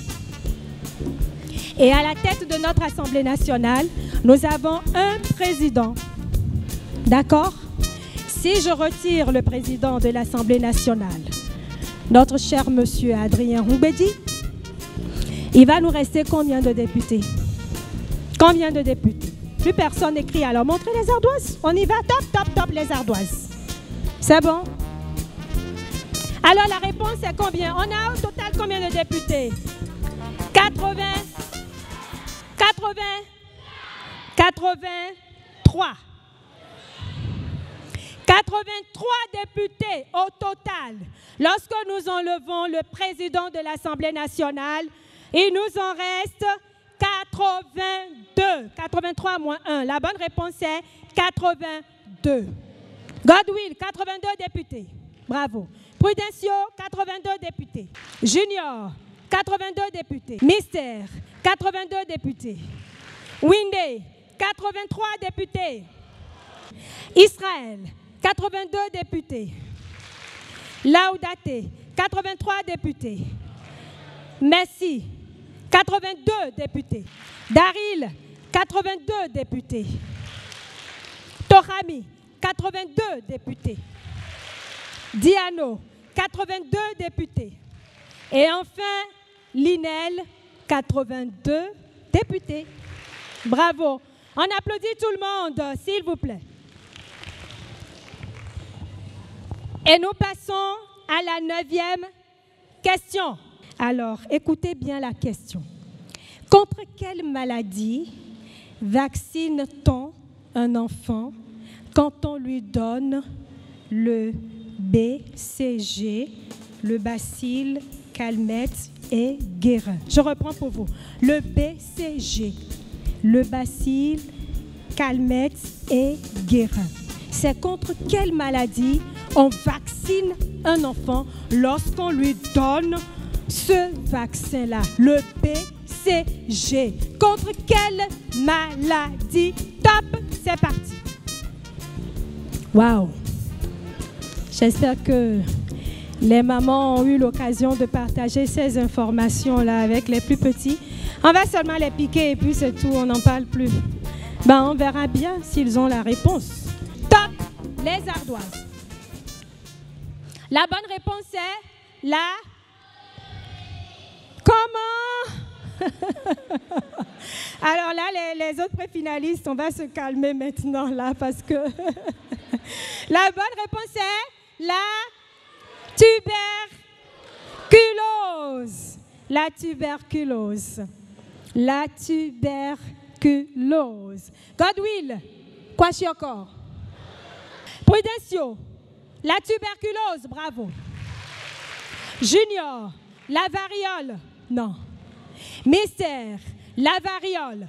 Et à la tête de notre Assemblée nationale, nous avons un président. D'accord? Si je retire le président de l'Assemblée nationale, notre cher monsieur Adrien Mbedi, il va nous rester combien de députés? Combien de députés? Plus personne n'écrit. Alors, montrez les ardoises. On y va. Top, top, top, les ardoises. C'est bon? Alors, la réponse est combien? On a au total combien de députés? 83. 83 députés au total. Lorsque nous enlevons le président de l'Assemblée nationale, il nous en reste 82. 83 moins 1. La bonne réponse est 82. Godwill, 82 députés. Bravo. Prudencio, 82 députés. Junior, 82 députés. Mister, 82 députés. Windé, 83 députés. Israël, 82 députés. Laudate, 83 députés. Messi, 82 députés. Daril, 82 députés. Torami, 82 députés. Diano, 82 députés. Et enfin, Linel, 82 députés. Bravo. On applaudit tout le monde, s'il vous plaît. Et nous passons à la 9e question. Alors, écoutez bien la question. Contre quelle maladie vaccine-t-on un enfant quand on lui donne le BCG, le bacille, calmette et guérin? Je reprends pour vous. Le BCG, le bacille, calmette et guérin. C'est contre quelle maladie on vaccine un enfant lorsqu'on lui donne ce vaccin-là, le BCG? Contre quelle maladie? Top, c'est parti. Waouh! J'espère que les mamans ont eu l'occasion de partager ces informations-là avec les plus petits. On va seulement les piquer et puis c'est tout, on n'en parle plus. Ben, on verra bien s'ils ont la réponse. Top, les ardoises. La bonne réponse est la... Comment? Alors là, les autres préfinalistes, on va se calmer maintenant là parce que... La bonne réponse est la tuberculose. La tuberculose. La tuberculose. Godwill, Kwashiokor. Prudencio, la tuberculose, bravo. Junior, la variole, non. Mister, la variole.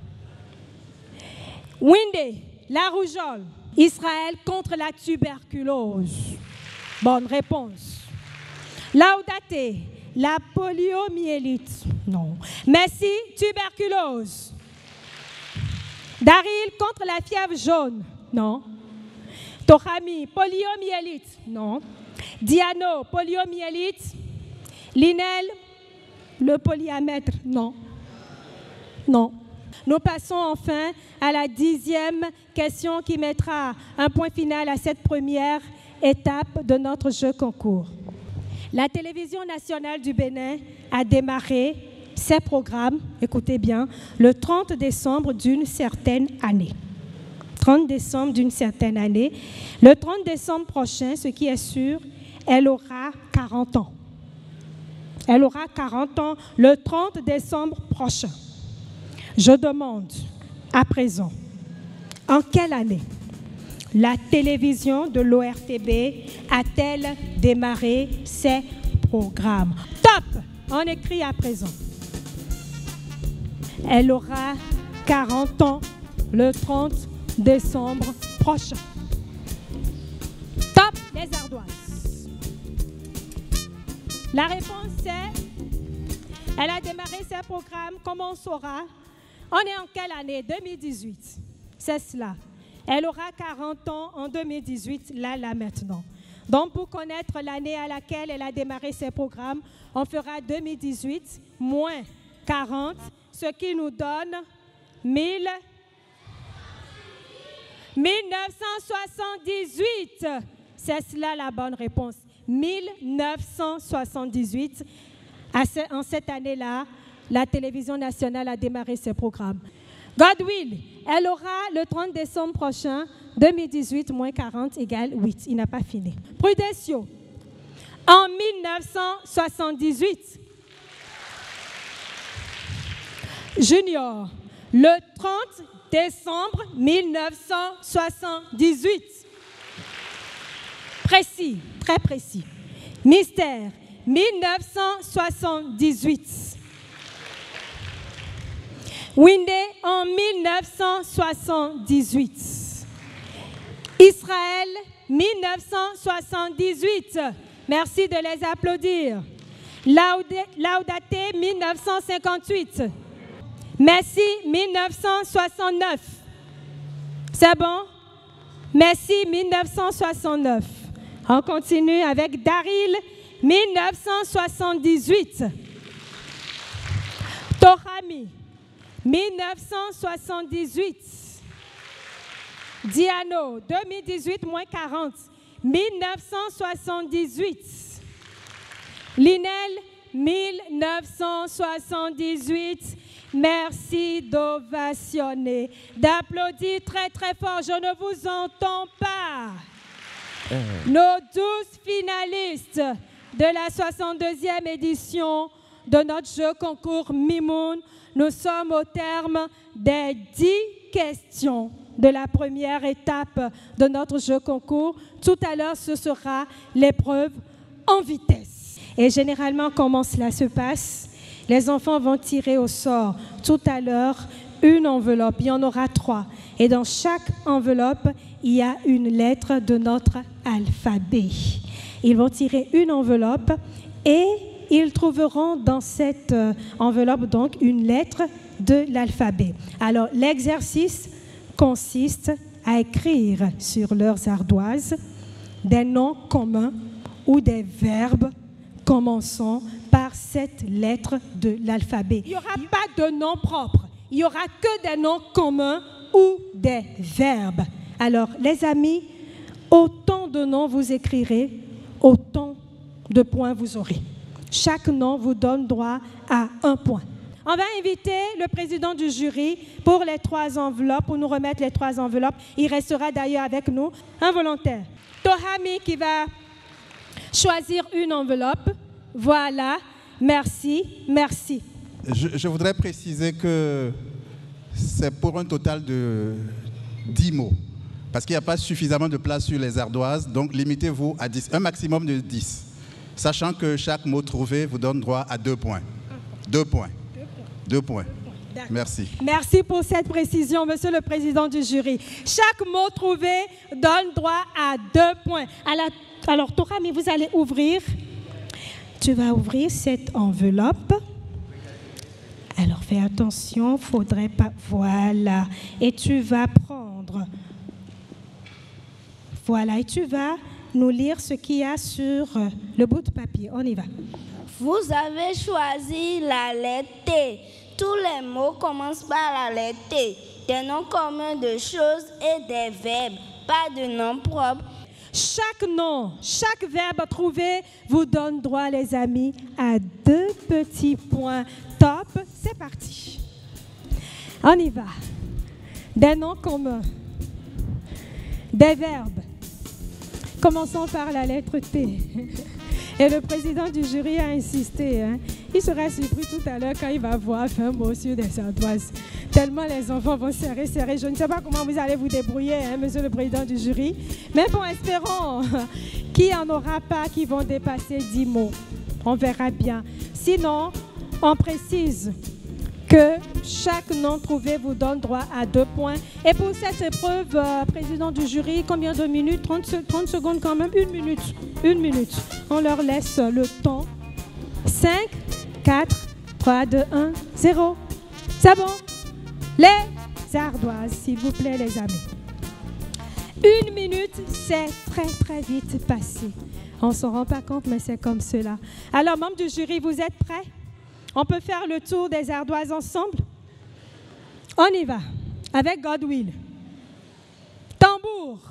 Windé, la rougeole. Israël contre la tuberculose. Bonne réponse. Laudate, la poliomyélite. Non. Messi, tuberculose. Daril contre la fièvre jaune. Non. Tohami, poliomyélite. Non. Diano, poliomyélite. Linel, le polyamètre. Non. Non. Nous passons enfin à la 10e question qui mettra un point final à cette première étape de notre jeu concours. La télévision nationale du Bénin a démarré ses programmes, écoutez bien, le 30 décembre d'une certaine année. 30 décembre d'une certaine année. Le 30 décembre prochain, ce qui est sûr, elle aura 40 ans. Elle aura 40 ans le 30 décembre prochain. Je demande à présent, en quelle année la télévision de l'ORTB a-t-elle démarré ses programmes? Top! On écrit à présent. Elle aura 40 ans le 30 décembre prochain. Top, les ardoises. La réponse est, elle a démarré ses programmes, comment on saura? On est en quelle année? 2018. C'est cela. Elle aura 40 ans en 2018, là, maintenant. Donc, pour connaître l'année à laquelle elle a démarré ses programmes, on fera 2018 moins 40, ce qui nous donne 1978. C'est cela la bonne réponse. 1978. En cette année-là, la télévision nationale a démarré ses programmes. God will, elle aura le 30 décembre prochain, 2018 moins 40 égale 8. Il n'a pas fini. Prudencio, en 1978. Junior, le 30 décembre 1978. Précis, très précis. Mystère, 1978. Windé en 1978. Israël, 1978. Merci de les applaudir. Laudate, 1958. Messi, 1969. C'est bon? Messi, 1969. On continue avec Daryl, 1978. Tohami, 1978. Diano, 2018 moins 40. 1978. Linel, 1978. Merci d'ovationner, d'applaudir très très fort. Je ne vous entends pas. Nos 12 finalistes de la 62e édition de notre jeu concours Mimoun, nous sommes au terme des 10 questions de la première étape de notre jeu concours. Tout à l'heure, ce sera l'épreuve en vitesse. Et généralement, comment cela se passe? Les enfants vont tirer au sort tout à l'heure une enveloppe. Il y en aura 3. Et dans chaque enveloppe, il y a une lettre de notre alphabet. Ils vont tirer une enveloppe et ils trouveront dans cette enveloppe donc une lettre de l'alphabet. Alors, l'exercice consiste à écrire sur leurs ardoises des noms communs ou des verbes commençant par cette lettre de l'alphabet. Il n'y aura pas de nom propre. Il n'y aura que des noms communs ou des verbes. Alors, les amis, autant de noms vous écrirez, autant de points vous aurez. Chaque nom vous donne droit à 1 point. On va inviter le président du jury pour les 3 enveloppes, pour nous remettre les 3 enveloppes. Il restera d'ailleurs avec nous, un volontaire. Tohami qui va choisir une enveloppe. Voilà, merci, merci. Je voudrais préciser que c'est pour un total de 10 mots. Parce qu'il n'y a pas suffisamment de place sur les ardoises, donc limitez-vous à 10, un maximum de 10. Sachant que chaque mot trouvé vous donne droit à 2 points. 2 points. 2 points. Merci. Merci pour cette précision, monsieur le président du jury. Chaque mot trouvé donne droit à 2 points. Alors, Tohami, vous allez ouvrir. Tu vas ouvrir cette enveloppe. Alors, fais attention, faudrait pas... Voilà. Et tu vas prendre... Voilà, et tu vas nous lire ce qu'il y a sur le bout de papier. On y va. Vous avez choisi la lettre T. Tous les mots commencent par la lettre T. Des noms communs de choses et des verbes, pas de noms propres. Chaque nom, chaque verbe trouvé vous donne droit, les amis, à 2 petits points. Top, c'est parti. On y va. Des noms communs, des verbes. Commençons par la lettre T. Et le président du jury a insisté. Il sera surpris tout à l'heure quand il va voir un mot sur des ardoises. Tellement les enfants vont serrer. Je ne sais pas comment vous allez vous débrouiller, monsieur le président du jury. Mais bon, espérons qu'il n'y en aura pas qui vont dépasser 10 mots. On verra bien. Sinon, on précise que chaque nom trouvé vous donne droit à 2 points. Et pour cette épreuve, président du jury, combien de minutes? 30 secondes quand même. 1 minute. 1 minute. On leur laisse le temps. 5, 4, 3, 2, 1, 0. C'est bon? Les ardoises, s'il vous plaît, les amis. 1 minute, c'est très, très vite passé. On ne s'en rend pas compte, mais c'est comme cela. Alors, membres du jury, vous êtes prêts? On peut faire le tour des ardoises ensemble? On y va, avec Godwill. Tambour.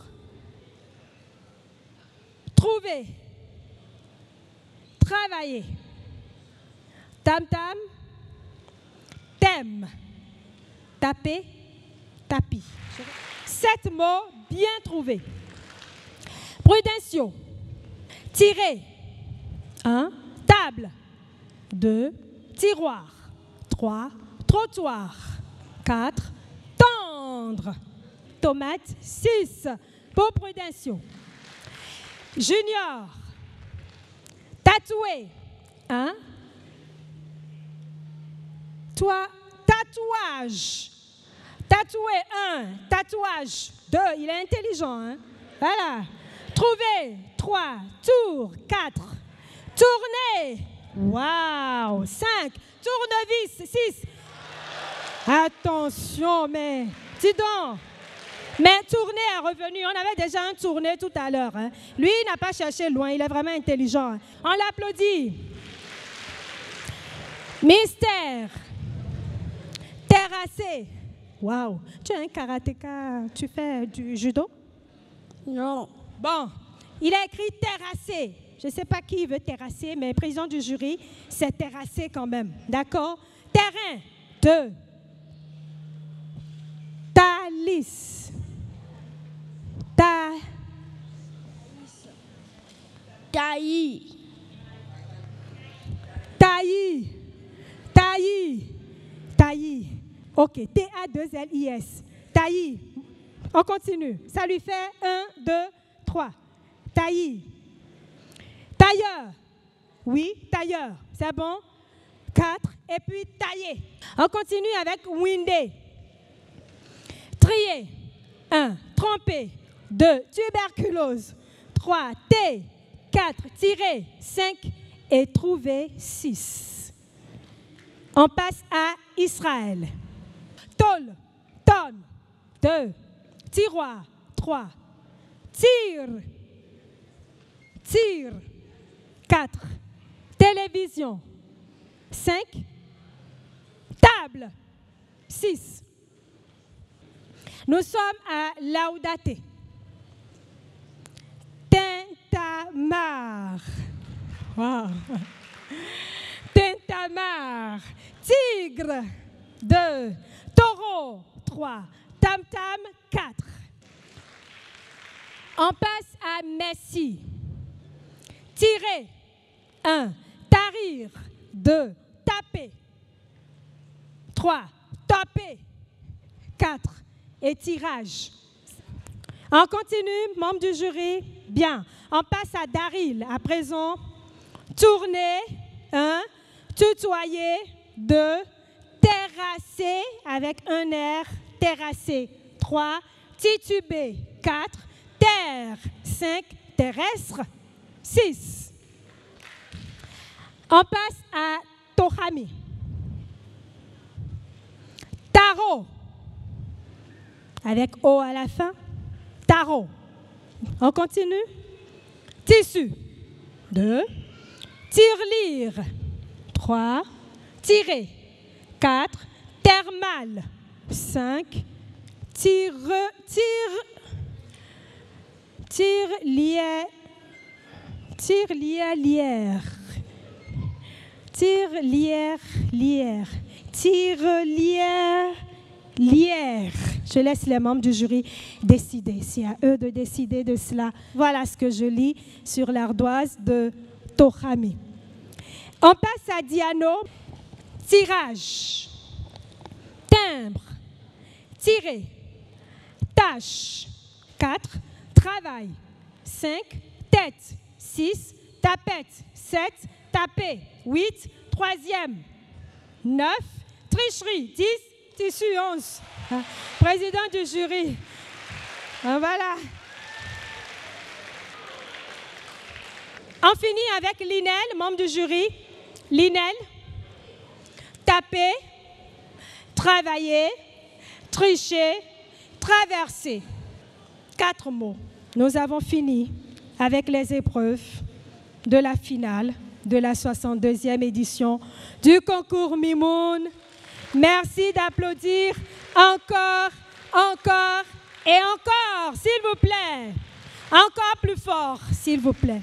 Trouver. Travailler. Tam-tam. Thème. Taper. Tapis. 7 mots bien trouvés. Prudentiaux. Tirer. 1. Table. 2. Tiroir. 3. Trottoir. 4. Tendre. Tomate. 6. Pour Prudentiaux. Junior. Tatoué. 1. Toi, tatouage. Tatoué, 1. Tatouage, 2. Il est intelligent, Voilà. Trouver, 3. Tour, 4. Tourner. Waouh. 5. Tournevis, 6. Attention, mais dis donc. Mais tourner est revenu. On avait déjà un tourné tout à l'heure. Lui, il n'a pas cherché loin. Il est vraiment intelligent. On l'applaudit. Mystère. Terrassé. Waouh. Tu es un karatéka. Tu fais du judo? Non. Bon. Il a écrit terrassé. Je ne sais pas qui veut terrasser, mais le président du jury, c'est terrassé quand même. D'accord? Terrain. 2. Thalys. Taillis. Taillis. Taillis. Taillis. OK. T-A-2-L-I-S. Taillis. On continue. Ça lui fait 1, 2, 3. Taillis. Tailleur. Oui, tailleur. C'est bon? 4. Et puis tailler. On continue avec winder. Trier. 1. Tremper. 2. Tuberculose. 3. T. 4. Tirer. 5. Et trouver. 6. On passe à Israël. Tôle. Tonne. 2. Tiroir. 3. Tire. Tire. 4. Télévision. 5. Table. 6. Nous sommes à Laudate. Tintamarre. Wow. Tintamarre. Tigre. 2. Taureau. 3. Tam-tam. 4. On passe à Messi. Tirer. 1. Tarir. 2. Taper. 3. Taper. 4. Et tirage. On continue, membre du jury. Bien. On passe à Daryl. À présent, tourner. 1. Tutoyer. 2. Terrasser avec un air. Terrasser. 3. Tituber. 4. Terre. 5. Terrestre. 6. On passe à Tohami. Tarot. Avec O à la fin. Tarot. On continue. Tissu. 2. Tirelire. 3. Tirer. 4. Thermal. 5. Tirelière. Tirelière. Tirelière. Tirelière. Je laisse les membres du jury décider. C'est à eux de décider de cela. Voilà ce que je lis sur l'ardoise de Tohami. On passe à Diano. Tirage. Timbre. Tirer. Tâche. 4. Travail. 5. Tête. 6. Tapette. 7. Taper. 8. Troisième. 9. Tricherie. 10. Tissu. 11. Président du jury. Voilà. On finit avec Linel, membre du jury. Linel. Taper. Travailler. Tricher. Traverser. 4 mots. Nous avons fini avec les épreuves de la finale de la 62e édition du concours Mimoun. Merci d'applaudir encore, encore et encore, s'il vous plaît. Encore plus fort, s'il vous plaît.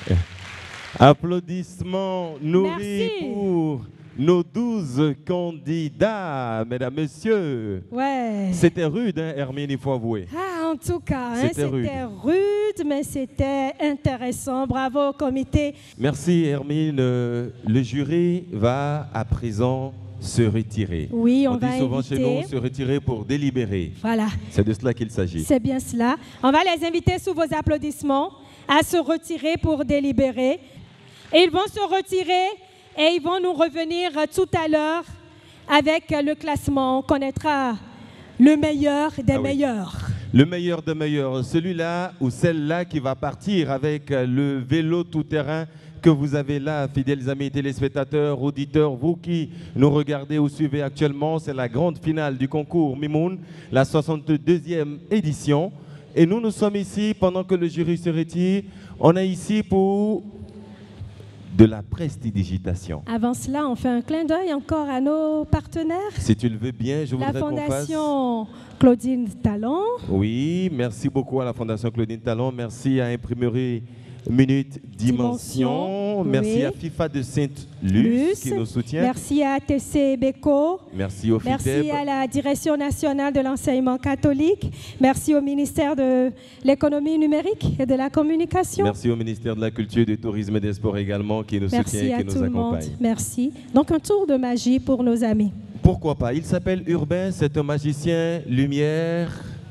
Applaudissements nourris Merci. pour nos 12 candidats, mesdames, messieurs. Ouais. C'était rude, hein, Hermine, il faut avouer. Ah, en tout cas, C'était rude, mais c'était intéressant. Bravo au comité. Merci, Hermine. Le jury va à présent se retirer. Oui, on dit va souvent chez inviter. nous se retirer pour délibérer. Voilà. C'est de cela qu'il s'agit. C'est bien cela. On va les inviter sous vos applaudissements à se retirer pour délibérer. Et ils vont se retirer et ils vont nous revenir tout à l'heure avec le classement. On connaîtra le meilleur des meilleurs. Le meilleur des meilleurs, celui-là ou celle-là qui va partir avec le vélo tout-terrain que vous avez là, fidèles amis téléspectateurs, auditeurs, vous qui nous regardez ou suivez actuellement, c'est la grande finale du concours Mimoun, la 62e édition. Et nous sommes ici pendant que le jury se retire. On est ici pour de la prestidigitation. Avant cela, on fait un clin d'œil encore à nos partenaires. Si tu le veux bien, je La voudrais qu'on fasse... Fondation Claudine Talon. Oui, merci beaucoup à la Fondation Claudine Talon. Merci à Imprimerie Minute Dimension. Merci oui. à FIFA de Sainte-Luce qui nous soutient. Merci à TC Beko. Merci au Merci FITEB. à la Direction nationale de l'enseignement catholique. Merci au ministère de l'économie numérique et de la communication. Merci au ministère de la Culture, du Tourisme et des Sports également qui nous Merci soutient et à qui tout nous le monde. accompagne. Merci. Donc un tour de magie pour nos amis. Pourquoi pas? Il s'appelle Urbain, c'est un magicien lumière.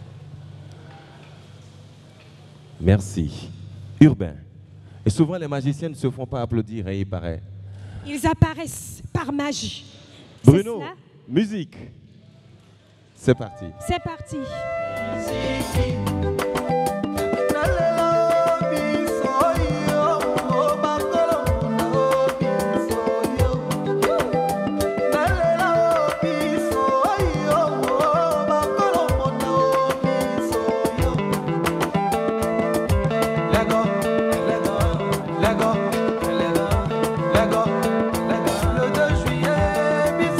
Merci. Urbain. Et souvent, les magiciens ne se font pas applaudir, hein, il paraît. Ils apparaissent par magie. C'est Bruno, cela? musique. C'est parti. C'est parti.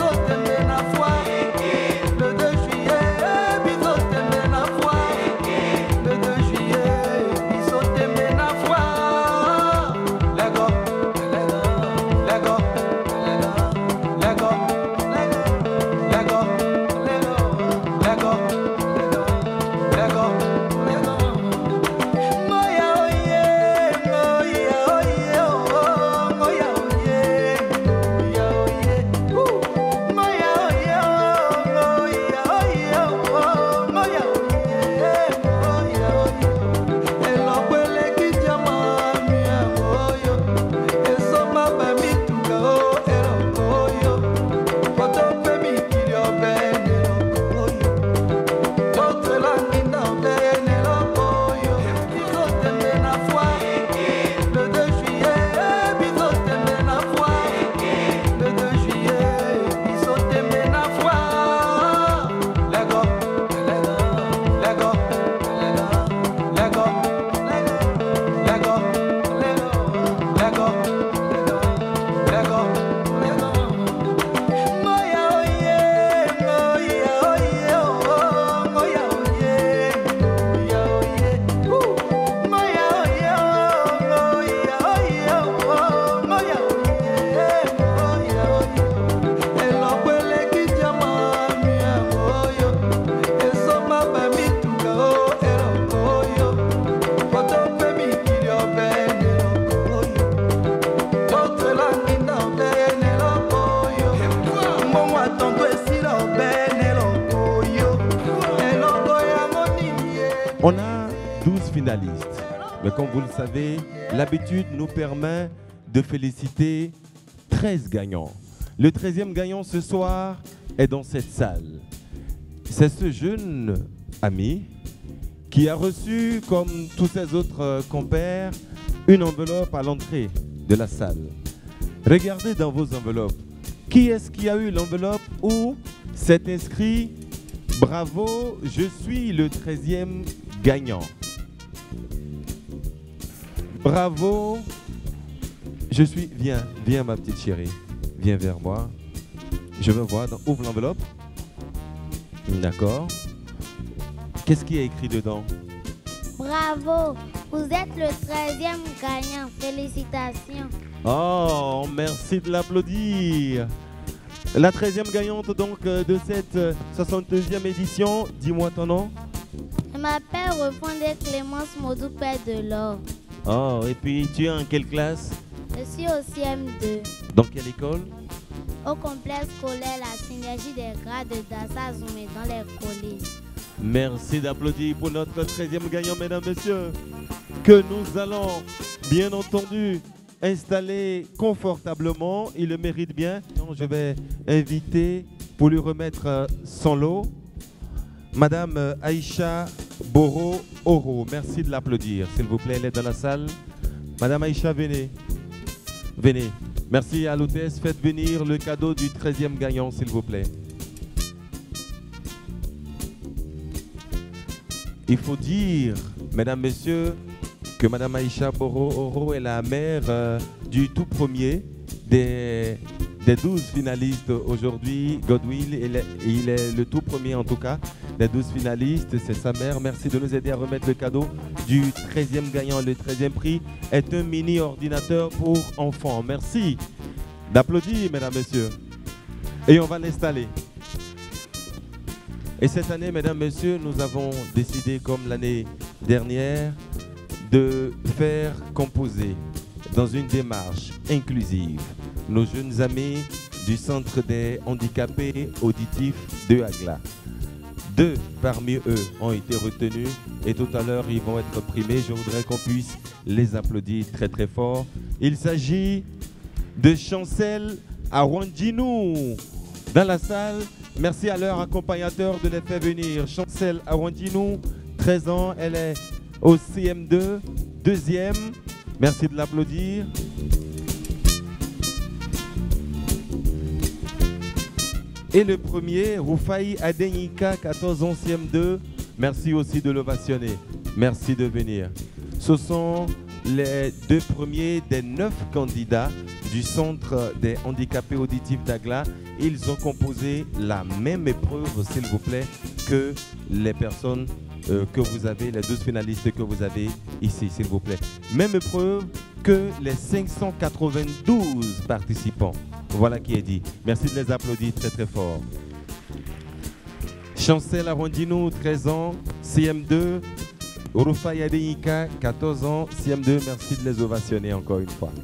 Le 2 juillet, biso tembe na foi. On a 12 finalistes. Mais comme vous le savez, l'habitude nous permet de féliciter 13 gagnants. Le 13e gagnant ce soir est dans cette salle. C'est ce jeune ami qui a reçu, comme tous ses autres compères, une enveloppe à l'entrée de la salle. Regardez dans vos enveloppes. Qui est-ce qui a eu l'enveloppe où c'est inscrit « Bravo, je suis le 13e gagnant ». Bravo, je suis... Viens ma petite chérie, viens vers moi. Je veux voir, ouvre l'enveloppe. D'accord. Qu'est-ce qui est écrit dedans? Bravo, vous êtes le 13e gagnant. Félicitations. Oh, merci de l'applaudir. La 13e gagnante donc de cette 62e édition. Dis-moi ton nom. Je m'appelle Refondé Clémence Modou Père de l'Or. Oh, et puis tu es en quelle classe? Je suis au CM2. Dans quelle école? Au complexe scolaire La Synergie des grades de Dassa Zoumé dans les collèges. Merci d'applaudir pour notre 13e gagnant, mesdames, messieurs, que nous allons, bien entendu, installer confortablement. Il le mérite bien. Je vais inviter, pour lui remettre son lot, Madame Aïcha Boro Oro. Merci de l'applaudir, s'il vous plaît. Elle est dans la salle. Madame Aïcha, venez. Venez. Merci à l'hôtesse. Faites venir le cadeau du 13e gagnant, s'il vous plaît. Il faut dire, mesdames, messieurs, que Madame Aïcha Boro Oro est la mère du tout premier des 12 finalistes aujourd'hui. Godwill, il est le tout premier en tout cas des 12 finalistes. C'est sa mère. Merci de nous aider à remettre le cadeau du 13e gagnant. Le 13e prix est un mini ordinateur pour enfants. Merci d'applaudir, mesdames, messieurs. Et on va l'installer. Et cette année, mesdames, messieurs, nous avons décidé, comme l'année dernière, de faire composer dans une démarche inclusive nos jeunes amis du Centre des handicapés auditifs de Agla. 2 parmi eux ont été retenus et tout à l'heure, ils vont être primés. Je voudrais qu'on puisse les applaudir très très fort. Il s'agit de Chancel Arwandinou dans la salle. Merci à leur accompagnateur de les faire venir. Chancel Arwandinou, 13 ans, elle est au CM2, 2e. Merci de l'applaudir. Et le premier, Roufaï Adenika, 14 ans, CM2. Merci aussi de l'ovationner. Merci de venir. Ce sont les 2 premiers des 9 candidats du Centre des handicapés auditifs d'Agla. Ils ont composé la même épreuve, s'il vous plaît, que les personnes que vous avez, les 12 finalistes que vous avez ici, s'il vous plaît. Même épreuve que les 592 participants. Voilà qui est dit. Merci de les applaudir très très fort. Chancel Arwandinou, 13 ans, CM2. Roufaï Adenika, 14 ans, CM2. Merci de les ovationner encore une fois.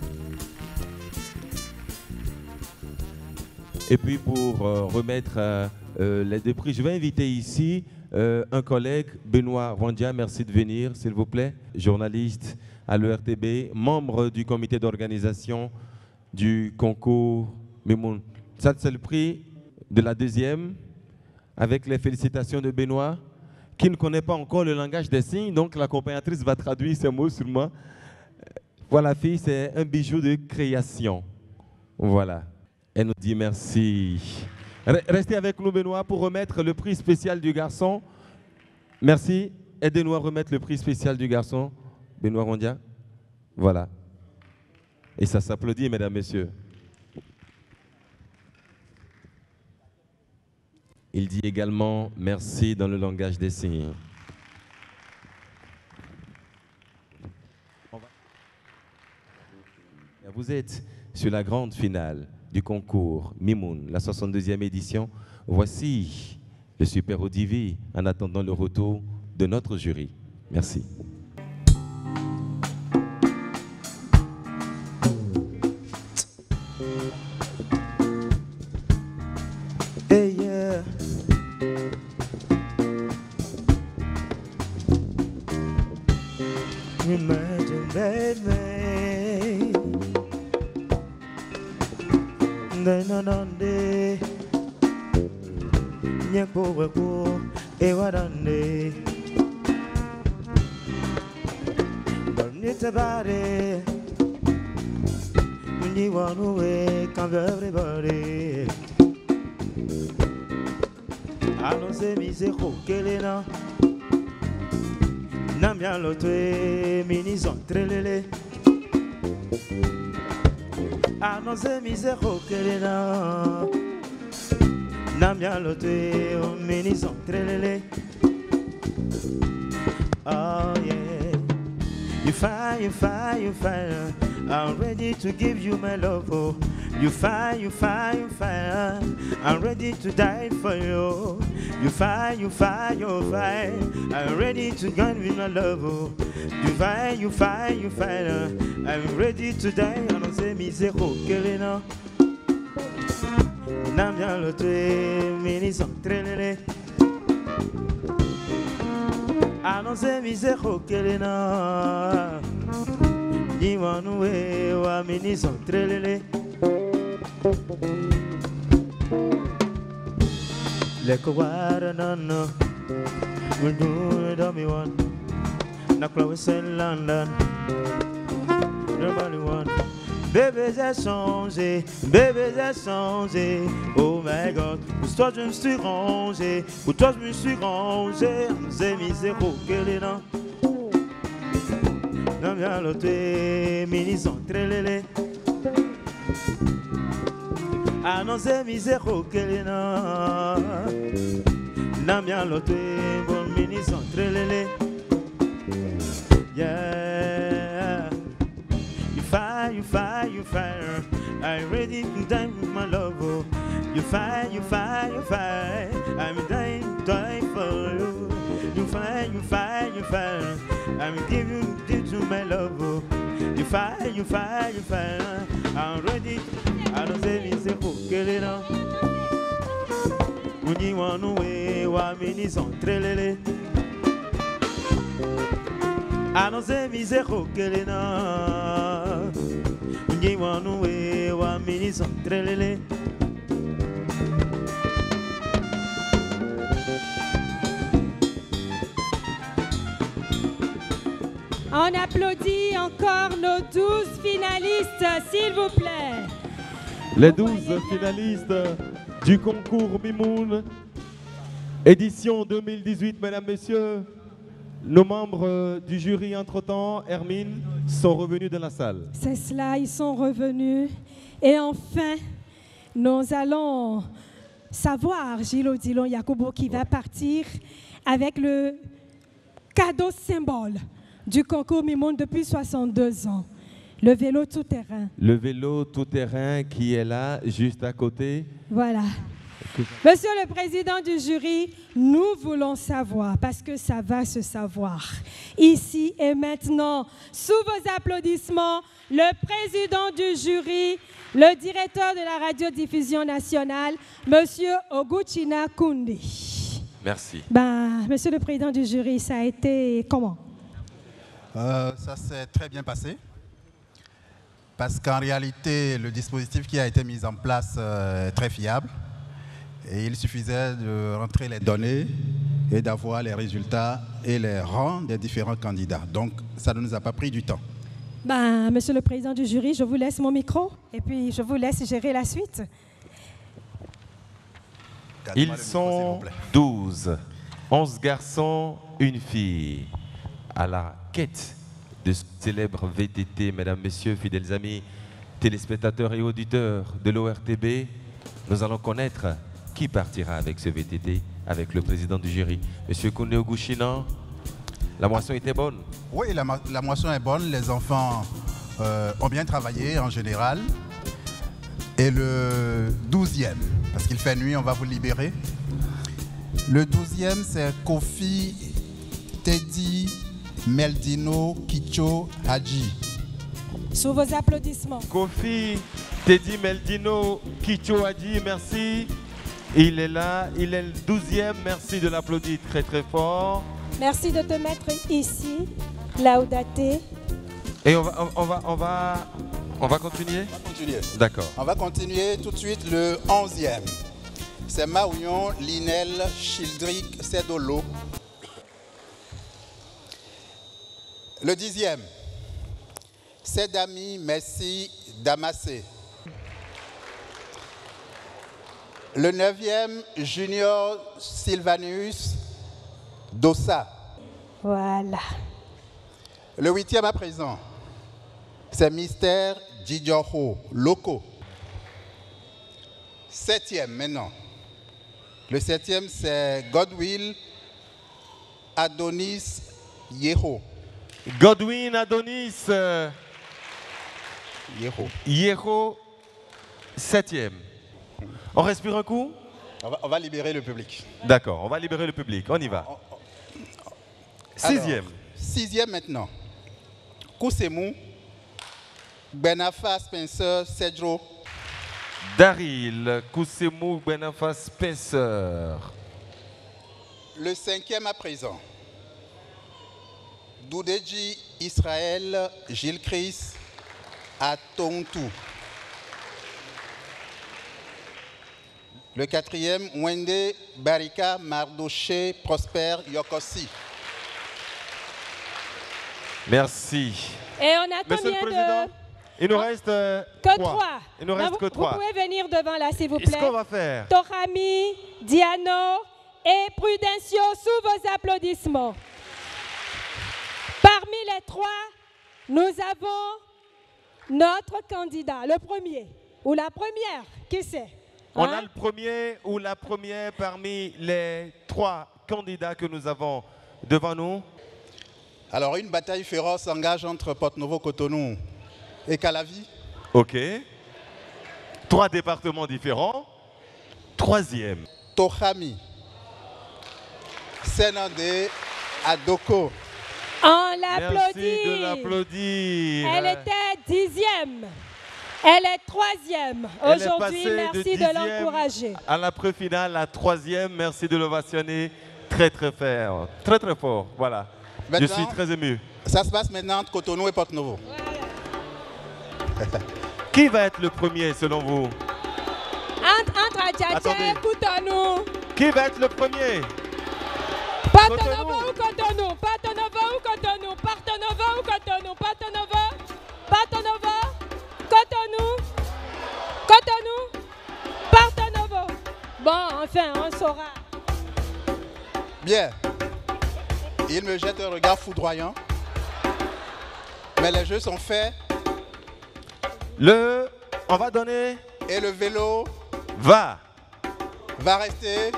Et puis pour remettre les 2 prix, je vais inviter ici un collègue, Benoît Randia. Merci de venir, s'il vous plaît. Journaliste à l'ERTB, membre du comité d'organisation du concours Mimoun. Ça, c'est le prix de la 2e, avec les félicitations de Benoît, qui ne connaît pas encore le langage des signes, donc l'accompagnatrice va traduire ces mots sur moi. Voilà, fille, c'est un bijou de création. Voilà. Elle nous dit merci. Restez avec nous, Benoît, pour remettre le prix spécial du garçon. Merci. Aidez-nous à remettre le prix spécial du garçon. Benoît Randia. Voilà. Et ça s'applaudit, mesdames, messieurs. Il dit également merci dans le langage des signes. Vous êtes sur la grande finale du concours Mimoun, la 62e édition. Voici le Super Odivi en attendant le retour de notre jury. Merci. Hey, yeah. Nyepo e wadande Bonite When you want away, come everybody. I don't say me se kelena. Namia lotwe mini son trelele. I don't say me se kelena. Namia lotwe mini son trelele. Oh yeah. You fine, you fine, you fine. I'm ready to give you my love, oh. You fine, you fine, you fine. I'm ready to die for you. You fine, you fine, you fine. I'm ready to give you my love, oh. You fine, you fine, you fine. I'm ready to die. I don't say me se kelena. Namia lotwe mini son trelele. I don't say me se kelena. Ni wanue wa mini son trelele. Leko wara nana. We do it on me one. Na Chloe in London. Nobody one. Bébé j'ai changé, oh my God. Pour toi je me suis rangé, pour toi je me suis rangé. J'ai mis zéro kelena. Non bien l'autre, mini son trelele. Ah non j'ai mis zéro kelena. Non bien l'autre, bon mini son trelele. Yeah. You fire, you fire. I'm ready to die with my love. Oh. You fire, you fire, you fire. I'm dying to die for you. You fire, you fire, you fire. I'm giving you to my love. Oh. You fire, you fire, you fire. I'm ready. I don't say me say oh, get it on. When you want away, why me son trelele. I don't say me say oh, get it on. When you want away, why me son trelele. On applaudit encore nos 12 finalistes, s'il vous plaît. Les 12 finalistes du concours Mimoun, édition 2018, mesdames, messieurs. Nos membres du jury, entre-temps, Hermine, sont revenus de la salle. C'est cela, ils sont revenus. Et enfin, nous allons savoir, Gilles Odilon Yakubo, qui va partir avec le cadeau symbole du concours Mimoun depuis 62 ans. Le vélo tout-terrain. Le vélo tout-terrain qui est là, juste à côté. Voilà. Monsieur le Président du jury, nous voulons savoir, parce que ça va se savoir. Ici et maintenant, sous vos applaudissements, le Président du jury, le directeur de la radiodiffusion nationale, Monsieur Oguchina Kundi. Merci. Monsieur le Président du jury, ça a été comment? Ça s'est très bien passé. Parce qu'en réalité, le dispositif qui a été mis en place est très fiable. Et il suffisait de rentrer les données et d'avoir les résultats et les rangs des différents candidats. Donc, ça ne nous a pas pris du temps. Monsieur le Président du jury, je vous laisse mon micro et puis je vous laisse gérer la suite. Ils sont 12, 11 garçons, une fille, à la quête de ce célèbre VTT, mesdames, messieurs, fidèles amis, téléspectateurs et auditeurs de l'ORTB. Nous allons connaître qui partira avec ce VTT, avec le président du jury. Monsieur Koundé Oguchina, la moisson était bonne? Oui, la moisson est bonne. Les enfants ont bien travaillé en général. Et le 12e, parce qu'il fait nuit, on va vous libérer. Le 12e, c'est Kofi Teddy Meldino Kicho Hadji. Sous vos applaudissements. Kofi Teddy Meldino Kicho Hadji, merci. Il est là, il est le 12e, merci de l'applaudir très très fort. Merci de te mettre ici, Laudate. Et On va continuer? On va continuer. D'accord. On va continuer tout de suite le 11e. C'est Maouillon, Linel, Childric, Cédolo. Le 10e. C'est Dami, Messi, Damassé. Le 9e, Junior Sylvanus, Dossa. Voilà. Le 8e à présent, c'est Mystère Djidjoho, Loco. 7e maintenant. Le 7e, c'est Godwill Adonis Yeho. Godwin Adonis Yeho. Yeho, 7e. On respire un coup? On va libérer le public. D'accord, on va libérer le public. On y va. 6e. 6e maintenant. Kousemou, Benafa Spencer Cedro. Daryl Kousemou Benafa Spencer. Le 5e à présent. Doudeji Israël Gilles Chris Atontou. Le 4e, Wende Barika Mardoché Prosper Yokossi. Merci. Et on a Monsieur le combien Président, de... il nous reste Que 3. Il nous reste que 3. Vous pouvez venir devant là, s'il vous Qu'est-ce plaît. qu'on va faire? Torami, Diano et Prudencio, sous vos applaudissements. Parmi les 3, nous avons notre candidat, le premier ou la première, qui c'est? On a le premier ou la première parmi les 3 candidats que nous avons devant nous. Alors, une bataille féroce s'engage entre Porto-Novo, Cotonou et Calavi. OK. 3 départements différents. 3e. Tohami, Senande, Adoko. On l'applaudit. Merci de l'applaudir. Elle était 10e. Elle est 3e. Aujourd'hui, merci de l'encourager. À la pré-finale, la 3e. Merci de l'ovationner. Très, très fort. Très, très fort. Voilà. Maintenant, je suis très ému. Ça se passe maintenant entre Cotonou et Porto-Novo. Qui va être le premier selon vous? Entre Adjatia et Cotonou. Qui va être le premier? Porto-Novo ou Cotonou? Porto-Novo ou Cotonou? Porto-Novo ou Cotonou? Porto-Novo? Porto-Novo? Cotonou? Cotonou? Porto-Novo? Bon, enfin, on saura. Bien. Il me jette un regard foudroyant. Mais les jeux sont faits. On va donner. Et le vélo va rester.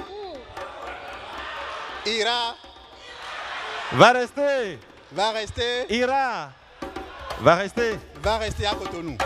Ira. Va rester. Va rester. Ira. Va rester. Va rester à Cotonou.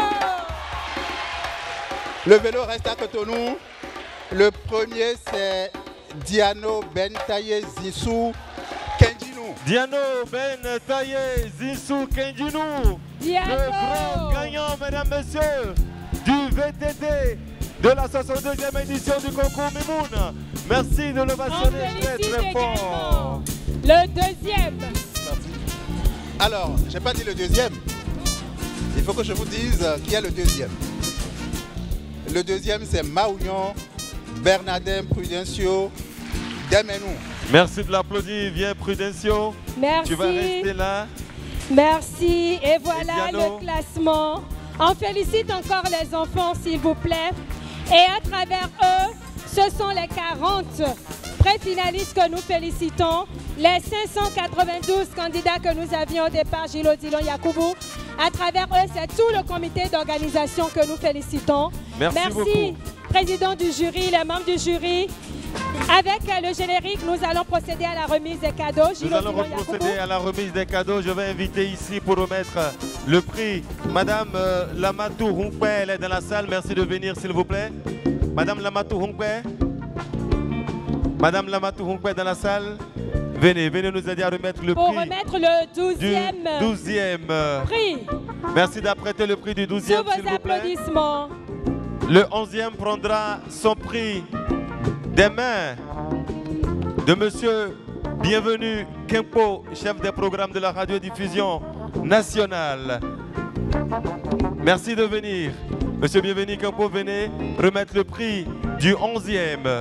Le vélo reste à Cotonou. Le premier, c'est Diano Bentaye Zissou Kenjinou. Diano Bentaye Zissou Kenjinou. Diano. Le grand gagnant, mesdames, messieurs, du VTT de la 62e édition du concours Mimoun. Merci de l'ovationner très très fort. Le deuxième. Alors, je n'ai pas dit le deuxième. Il faut que je vous dise qui est le deuxième. Le deuxième, c'est Maouillon, Bernardin Prudencio, Demenou. Merci de l'applaudir. Viens, Prudencio. Merci. Tu vas rester là. Merci. Et voilà le classement. On félicite encore les enfants, s'il vous plaît. Et à travers eux, ce sont les 40 pré-finalistes que nous félicitons. Les 592 candidats que nous avions au départ, Gilo Dilon Yakoubou. À travers eux, c'est tout le comité d'organisation que nous félicitons. Merci beaucoup. Président du jury, les membres du jury. Avec le générique, nous allons procéder à la remise des cadeaux. Nous allons procéder à la remise des cadeaux. Je vais inviter ici pour remettre le prix Madame Lamatou Hunkwe. Elle est dans la salle. Merci de venir, s'il vous plaît. Madame Lamatou Hunkwe. Madame Lamatou Hunkwe dans la salle. Venez nous aider à remettre le prix. Pour remettre le 12e prix. Merci d'apprêter le prix du 12e, s'il vous plaît. Sous vos applaudissements. Le 11e prendra son prix des mains de Monsieur Bienvenu Kempo, chef des programmes de la radiodiffusion nationale. Merci de venir. Monsieur Bienvenu Campo, venez remettre le prix du 11e.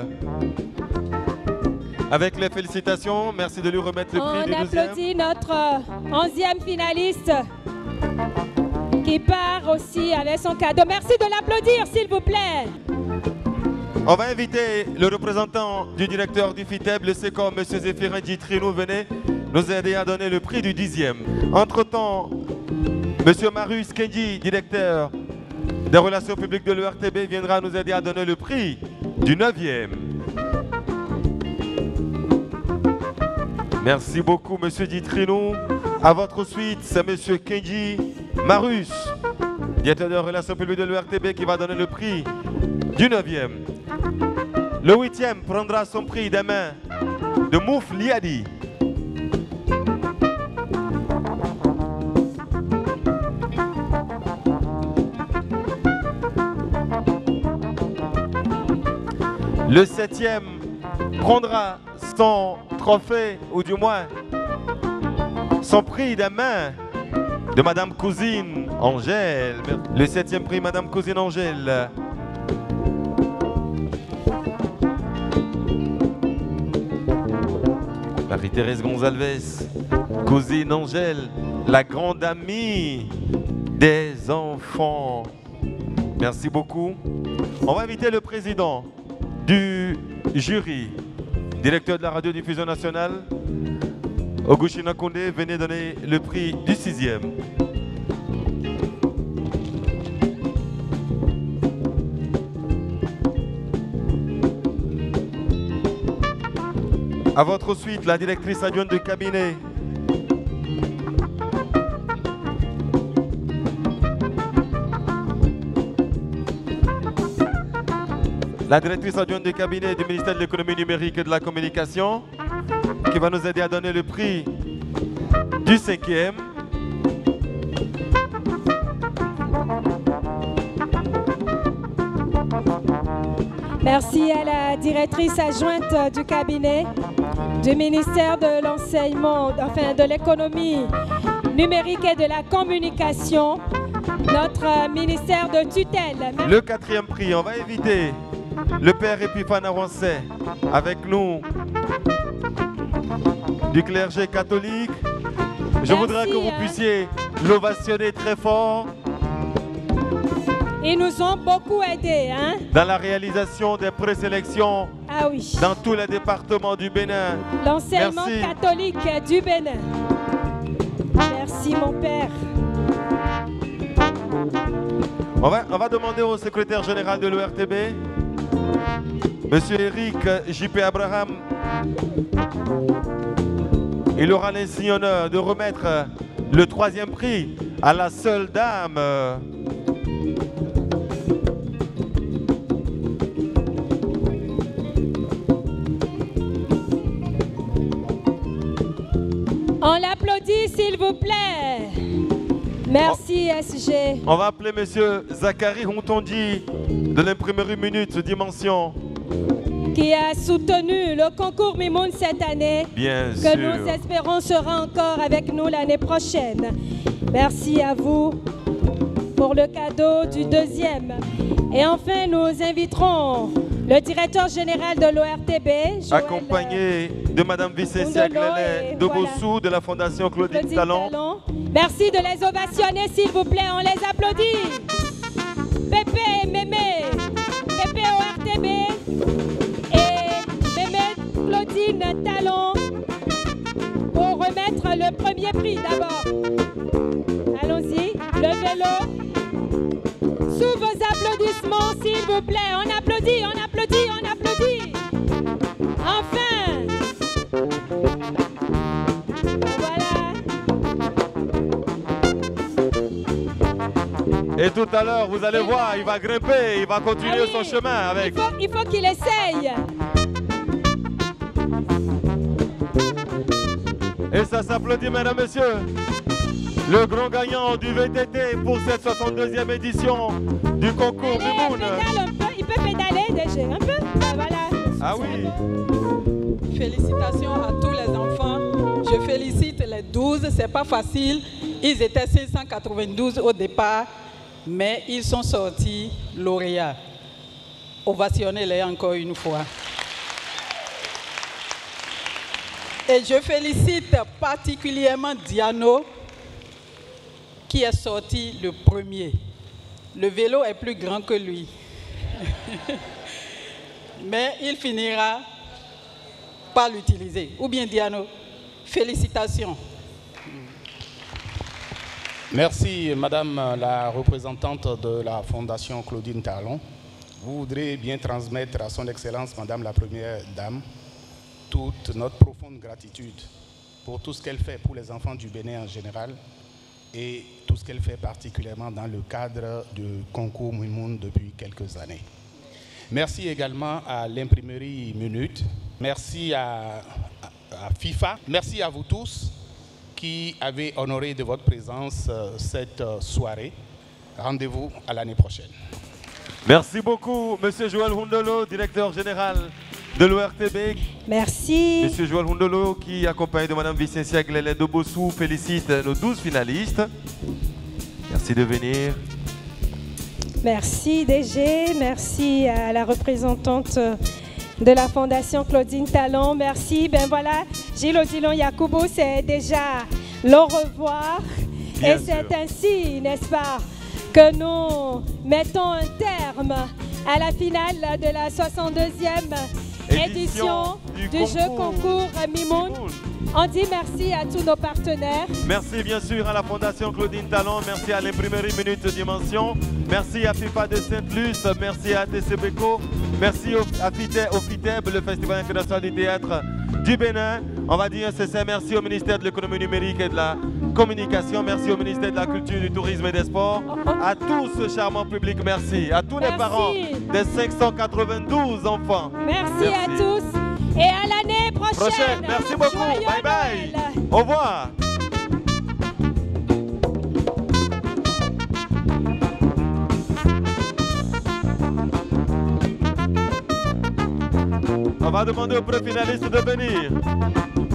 Avec les félicitations, merci de lui remettre le prix du 12e. On applaudit notre 11e finaliste qui part aussi avec son cadeau. Merci de l'applaudir, s'il vous plaît. On va inviter le représentant du directeur du FITEB, le SECOM, M. Zéphirin Djitrinou, venez nous aider à donner le prix du 10e. Entre-temps, M. Marius Kenji, directeur des relations publiques de l'ERTB, viendra nous aider à donner le prix du 9e. Merci beaucoup, M. Djitrinou. À votre suite, c'est M. Kenji Marius, directeur des relations publiques de l'ERTB, qui va donner le prix du 9e. Le 8e prendra son prix des mains de Mouf Liadi. Le 7e prendra son trophée, ou du moins son prix des mains de Madame Cousine Angèle. Le 7e prix, Madame Cousine Angèle. Marie-Thérèse Gonzalez, Cousine Angèle, la grande amie des enfants. Merci beaucoup. On va inviter le président du jury, directeur de la radiodiffusion nationale, Ogushina Kondé, venez donner le prix du 6e. À votre suite, la directrice adjointe du cabinet. La directrice adjointe du cabinet du ministère de l'économie numérique et de la communication, qui va nous aider à donner le prix du 5e. Merci à la directrice adjointe du cabinet du ministère de l'enseignement, enfin de l'économie numérique et de la communication, notre ministère de tutelle. Le 4e prix, on va inviter le père Epiphane Awansé avec nous du clergé catholique. Je voudrais que vous puissiez l'ovationner très fort. Ils nous ont beaucoup aidés, hein? Dans la réalisation des présélections dans tous les départements du Bénin. L'enseignement catholique du Bénin. Merci mon père. On va demander au secrétaire général de l'ERTB, Monsieur Eric J.P. Abraham. Il aura l'insigne honneur de remettre le 3e prix à la seule dame. On l'applaudit, s'il vous plaît. Merci, SG. On va appeler Monsieur Zachary Hontondi de l'imprimerie Minute Dimension, qui a soutenu le concours Mimoun cette année. Bien que sûr. Nous espérons sera encore avec nous l'année prochaine. Merci à vous pour le cadeau du 2e. Et enfin, nous inviterons le directeur général de l'ORTB, accompagné de Madame Vicessia Glélé de Bossou de la Fondation Claudine Talon. Merci de les ovationner, s'il vous plaît. On les applaudit. Pépé et Mémé. Pépé ORTB et Mémé Claudine Talon pour remettre le 1er prix d'abord. Allons-y. Levez-le. Sous vos applaudissements, s'il vous plaît. On applaudit, on applaudit, on applaudit. Enfin. Voilà. Et tout à l'heure, vous allez voir, il va grimper, il va continuer son chemin avec. Il faut qu'il essaye. Et ça s'applaudit, mesdames, messieurs. Le grand gagnant du VTT pour cette 62e édition du concours Mimoun. Il peut pédaler déjà un peu. Voilà. Ah oui. Félicitations à tous les enfants. Je félicite les 12. C'est pas facile. Ils étaient 692 au départ. mais ils sont sortis lauréats. Ovationnez-les encore une fois. Et je félicite particulièrement Diano, qui est sorti le premier. Le vélo est plus grand que lui. Mais il finira par l'utiliser. Ou bien Diano, félicitations. Merci Madame la représentante de la Fondation Claudine Talon. Vous voudrez bien transmettre à son Excellence Madame la Première Dame toute notre profonde gratitude pour tout ce qu'elle fait pour les enfants du Bénin en général et tout ce qu'elle fait particulièrement dans le cadre du concours Mimoun depuis quelques années. Merci également à l'imprimerie Minute, merci à FIFA, merci à vous tous qui avez honoré de votre présence cette soirée. Rendez-vous à l'année prochaine. Merci beaucoup, Monsieur Joël Hundolo, directeur général de l'ORTB. Merci. Monsieur Joël Hundolo, qui accompagné de Madame Vicentia Glélé de Bossou, félicite nos 12 finalistes. Merci de venir. Merci DG, merci à la représentante de la Fondation Claudine Talon. Merci. Ben voilà, Gilles Odilon Yakubu, c'est déjà l'au revoir. Bien et c'est sûr. ainsi, n'est-ce pas, que nous mettons un terme à la finale de la 62e édition du jeu concours Mimoun. On dit merci à tous nos partenaires. Merci bien sûr à la Fondation Claudine Talon, merci à l'imprimerie Minute Dimension, merci à FIFA de Sainte-Luce, merci à TCBECO, merci à FITEB, le Festival international du théâtre du Bénin. On va dire un merci au ministère de l'économie numérique et de la communication, merci au ministère de la culture, du tourisme et des sports, à tout ce charmant public, merci, à tous les parents des 592 enfants. Merci à tous et à l'année prochaine. Merci beaucoup. Joyeux Bye bye. Noël. Au revoir. On va demander aux pré-finalistes de venir.